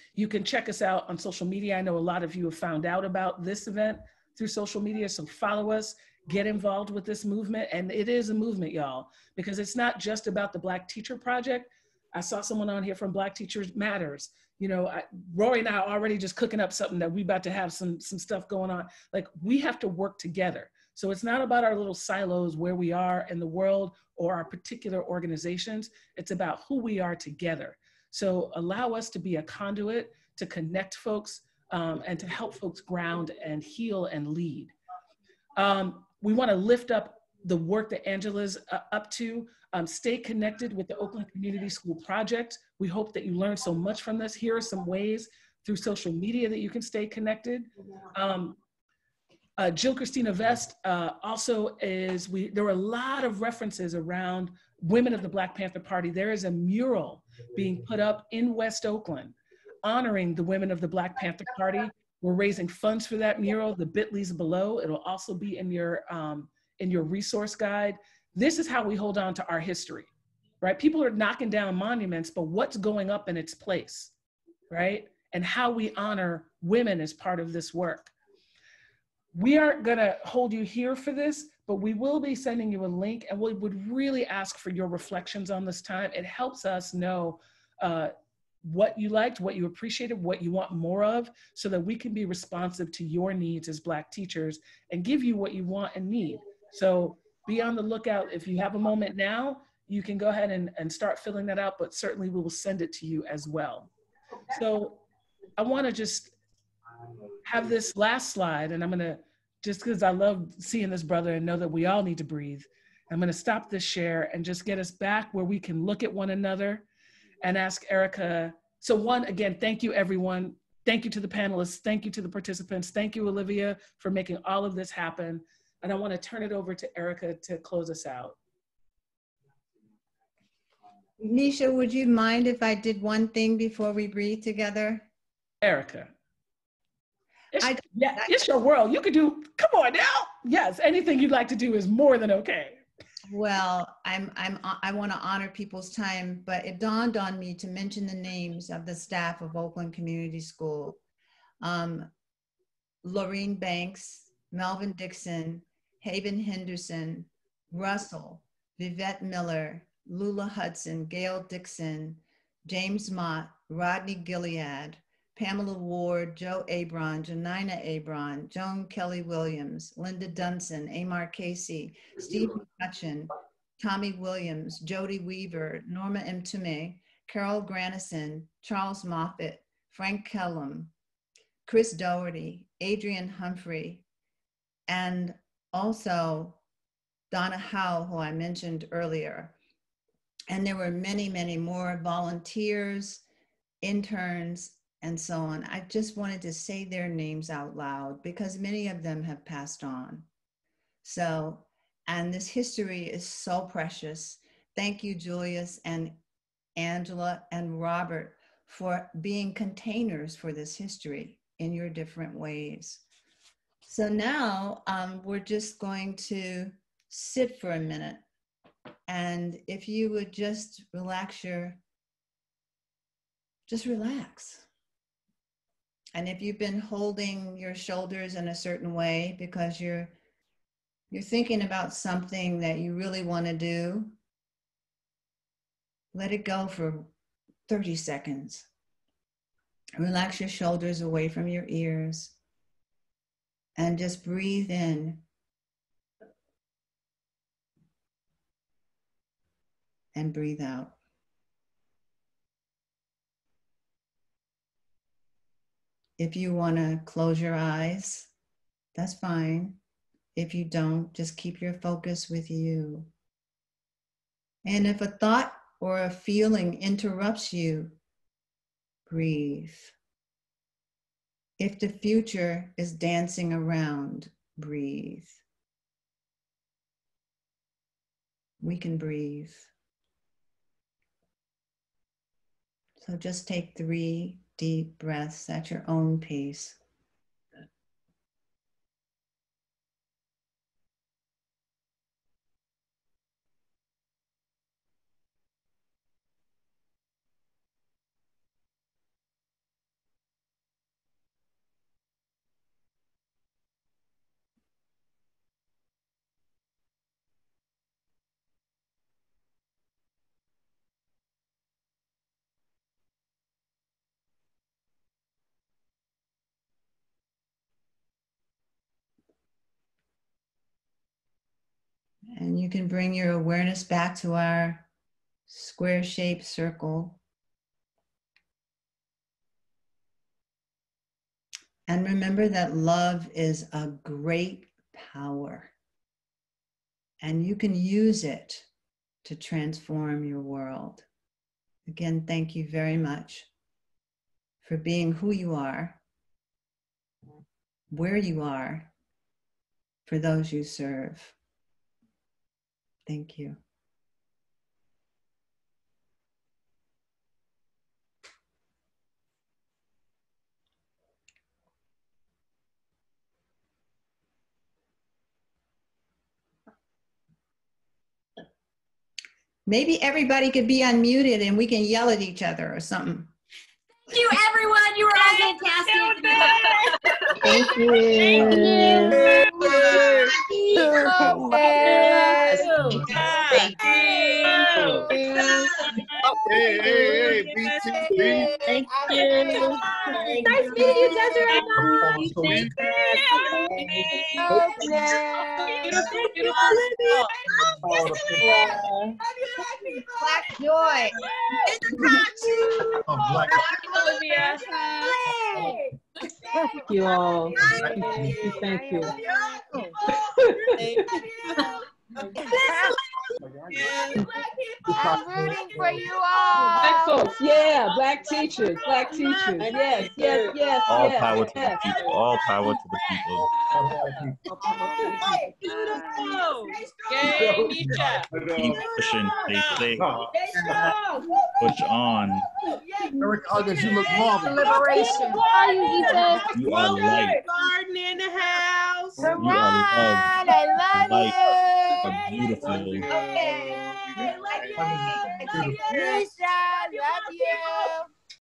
You can check us out on social media. I know a lot of you have found out about this event through social media, so follow us, get involved with this movement. And it is a movement, y'all, because it's not just about the Black Teacher Project. I saw someone on here from Black Teachers Matters. You know, Rory and I are already just cooking up something that we about to have some stuff going on. Like, we have to work together. So it's not about our little silos where we are in the world or our particular organizations. It's about who we are together. So allow us to be a conduit to connect folks and to help folks ground and heal and lead. We want to lift up the work that Angela's up to. Stay connected with the Oakland Community School Project. We hope that you learned so much from this. Here are some ways through social media that you can stay connected. Jill Christina Vest also there were a lot of references around women of the Black Panther Party. There is a mural being put up in West Oakland honoring the women of the Black Panther Party. We're raising funds for that mural. The bit.ly's below. It'll also be in your resource guide. This is how we hold on to our history, right? People are knocking down monuments, but what's going up in its place, right? And how we honor women as part of this work. We aren't gonna hold you here for this, but we will be sending you a link, and we would really ask for your reflections on this time. It helps us know what you liked, what you appreciated, what you want more of, so that we can be responsive to your needs as Black teachers and give you what you want and need. So be on the lookout. If you have a moment now, you can go ahead and start filling that out, but certainly we will send it to you as well. So I wanna just have this last slide, and I'm gonna, just because I love seeing this brother and know that we all need to breathe, I'm gonna stop this share and just get us back where we can look at one another and ask Erica. So one, again, thank you everyone. Thank you to the panelists. Thank you to the participants. Thank you, Olivia, for making all of this happen. And I wanna turn it over to Erica to close us out. Nisha, would you mind if I did one thing before we breathe together? Erica. It's your world. You can do, come on now. Yes, anything you'd like to do is more than okay. Well, I want to honor people's time, but it dawned on me to mention the names of the staff of Oakland Community School. Laureen Banks, Melvin Dixon, Haven Henderson, Russell, Vivette Miller, Lula Hudson, Gail Dixon, James Mott, Rodney Gilead, Pamela Ward, Joe Abron, Janina Abron, Joan Kelly Williams, Linda Dunson, Amar Casey, Steve McCutcheon, Tommy Williams, Jody Weaver, Norma M. Tume, Carol Granison, Charles Moffitt, Frank Kellum, Chris Doherty, Adrian Humphrey, and also Donna Howe, who I mentioned earlier. And there were many, many more volunteers, interns, and so on. I just wanted to say their names out loud because many of them have passed on. So, and this history is so precious. Thank you, Julius and Angela and Robert, for being containers for this history in your different ways. So now we're just going to sit for a minute. And if you would just relax just relax. And if you've been holding your shoulders in a certain way because you're thinking about something that you really want to do, let it go for 30 seconds. Relax your shoulders away from your ears and just breathe in and breathe out. If you want to close your eyes, that's fine. If you don't, just keep your focus with you. And if a thought or a feeling interrupts you, breathe. If the future is dancing around, breathe. We can breathe. So just take 3 deep breaths at your own pace. And you can bring your awareness back to our square-shaped circle. And remember that love is a great power. And you can use it to transform your world. Again, thank you very much for being who you are, where you are, for those you serve. Thank you. Maybe everybody could be unmuted and we can yell at each other or something. Thank you, everyone. You were all fantastic. Thank you. Thank you. Hey, B2B. Thank you. Nice meeting you, Desiree. Black joy. Thank you all. Thank you. I'm rooting for you all. Black folks, yeah, black teachers, yes, yes, yes, All yes, power to the yes. people. All power to the people. Keep pushing. Stay safe. Push on. Eric August, you look marvelous. Liberation. How are you, Ethan? You are light. Garden in the house. You are love. I love Light. you. Are beautiful. Lisa, love you.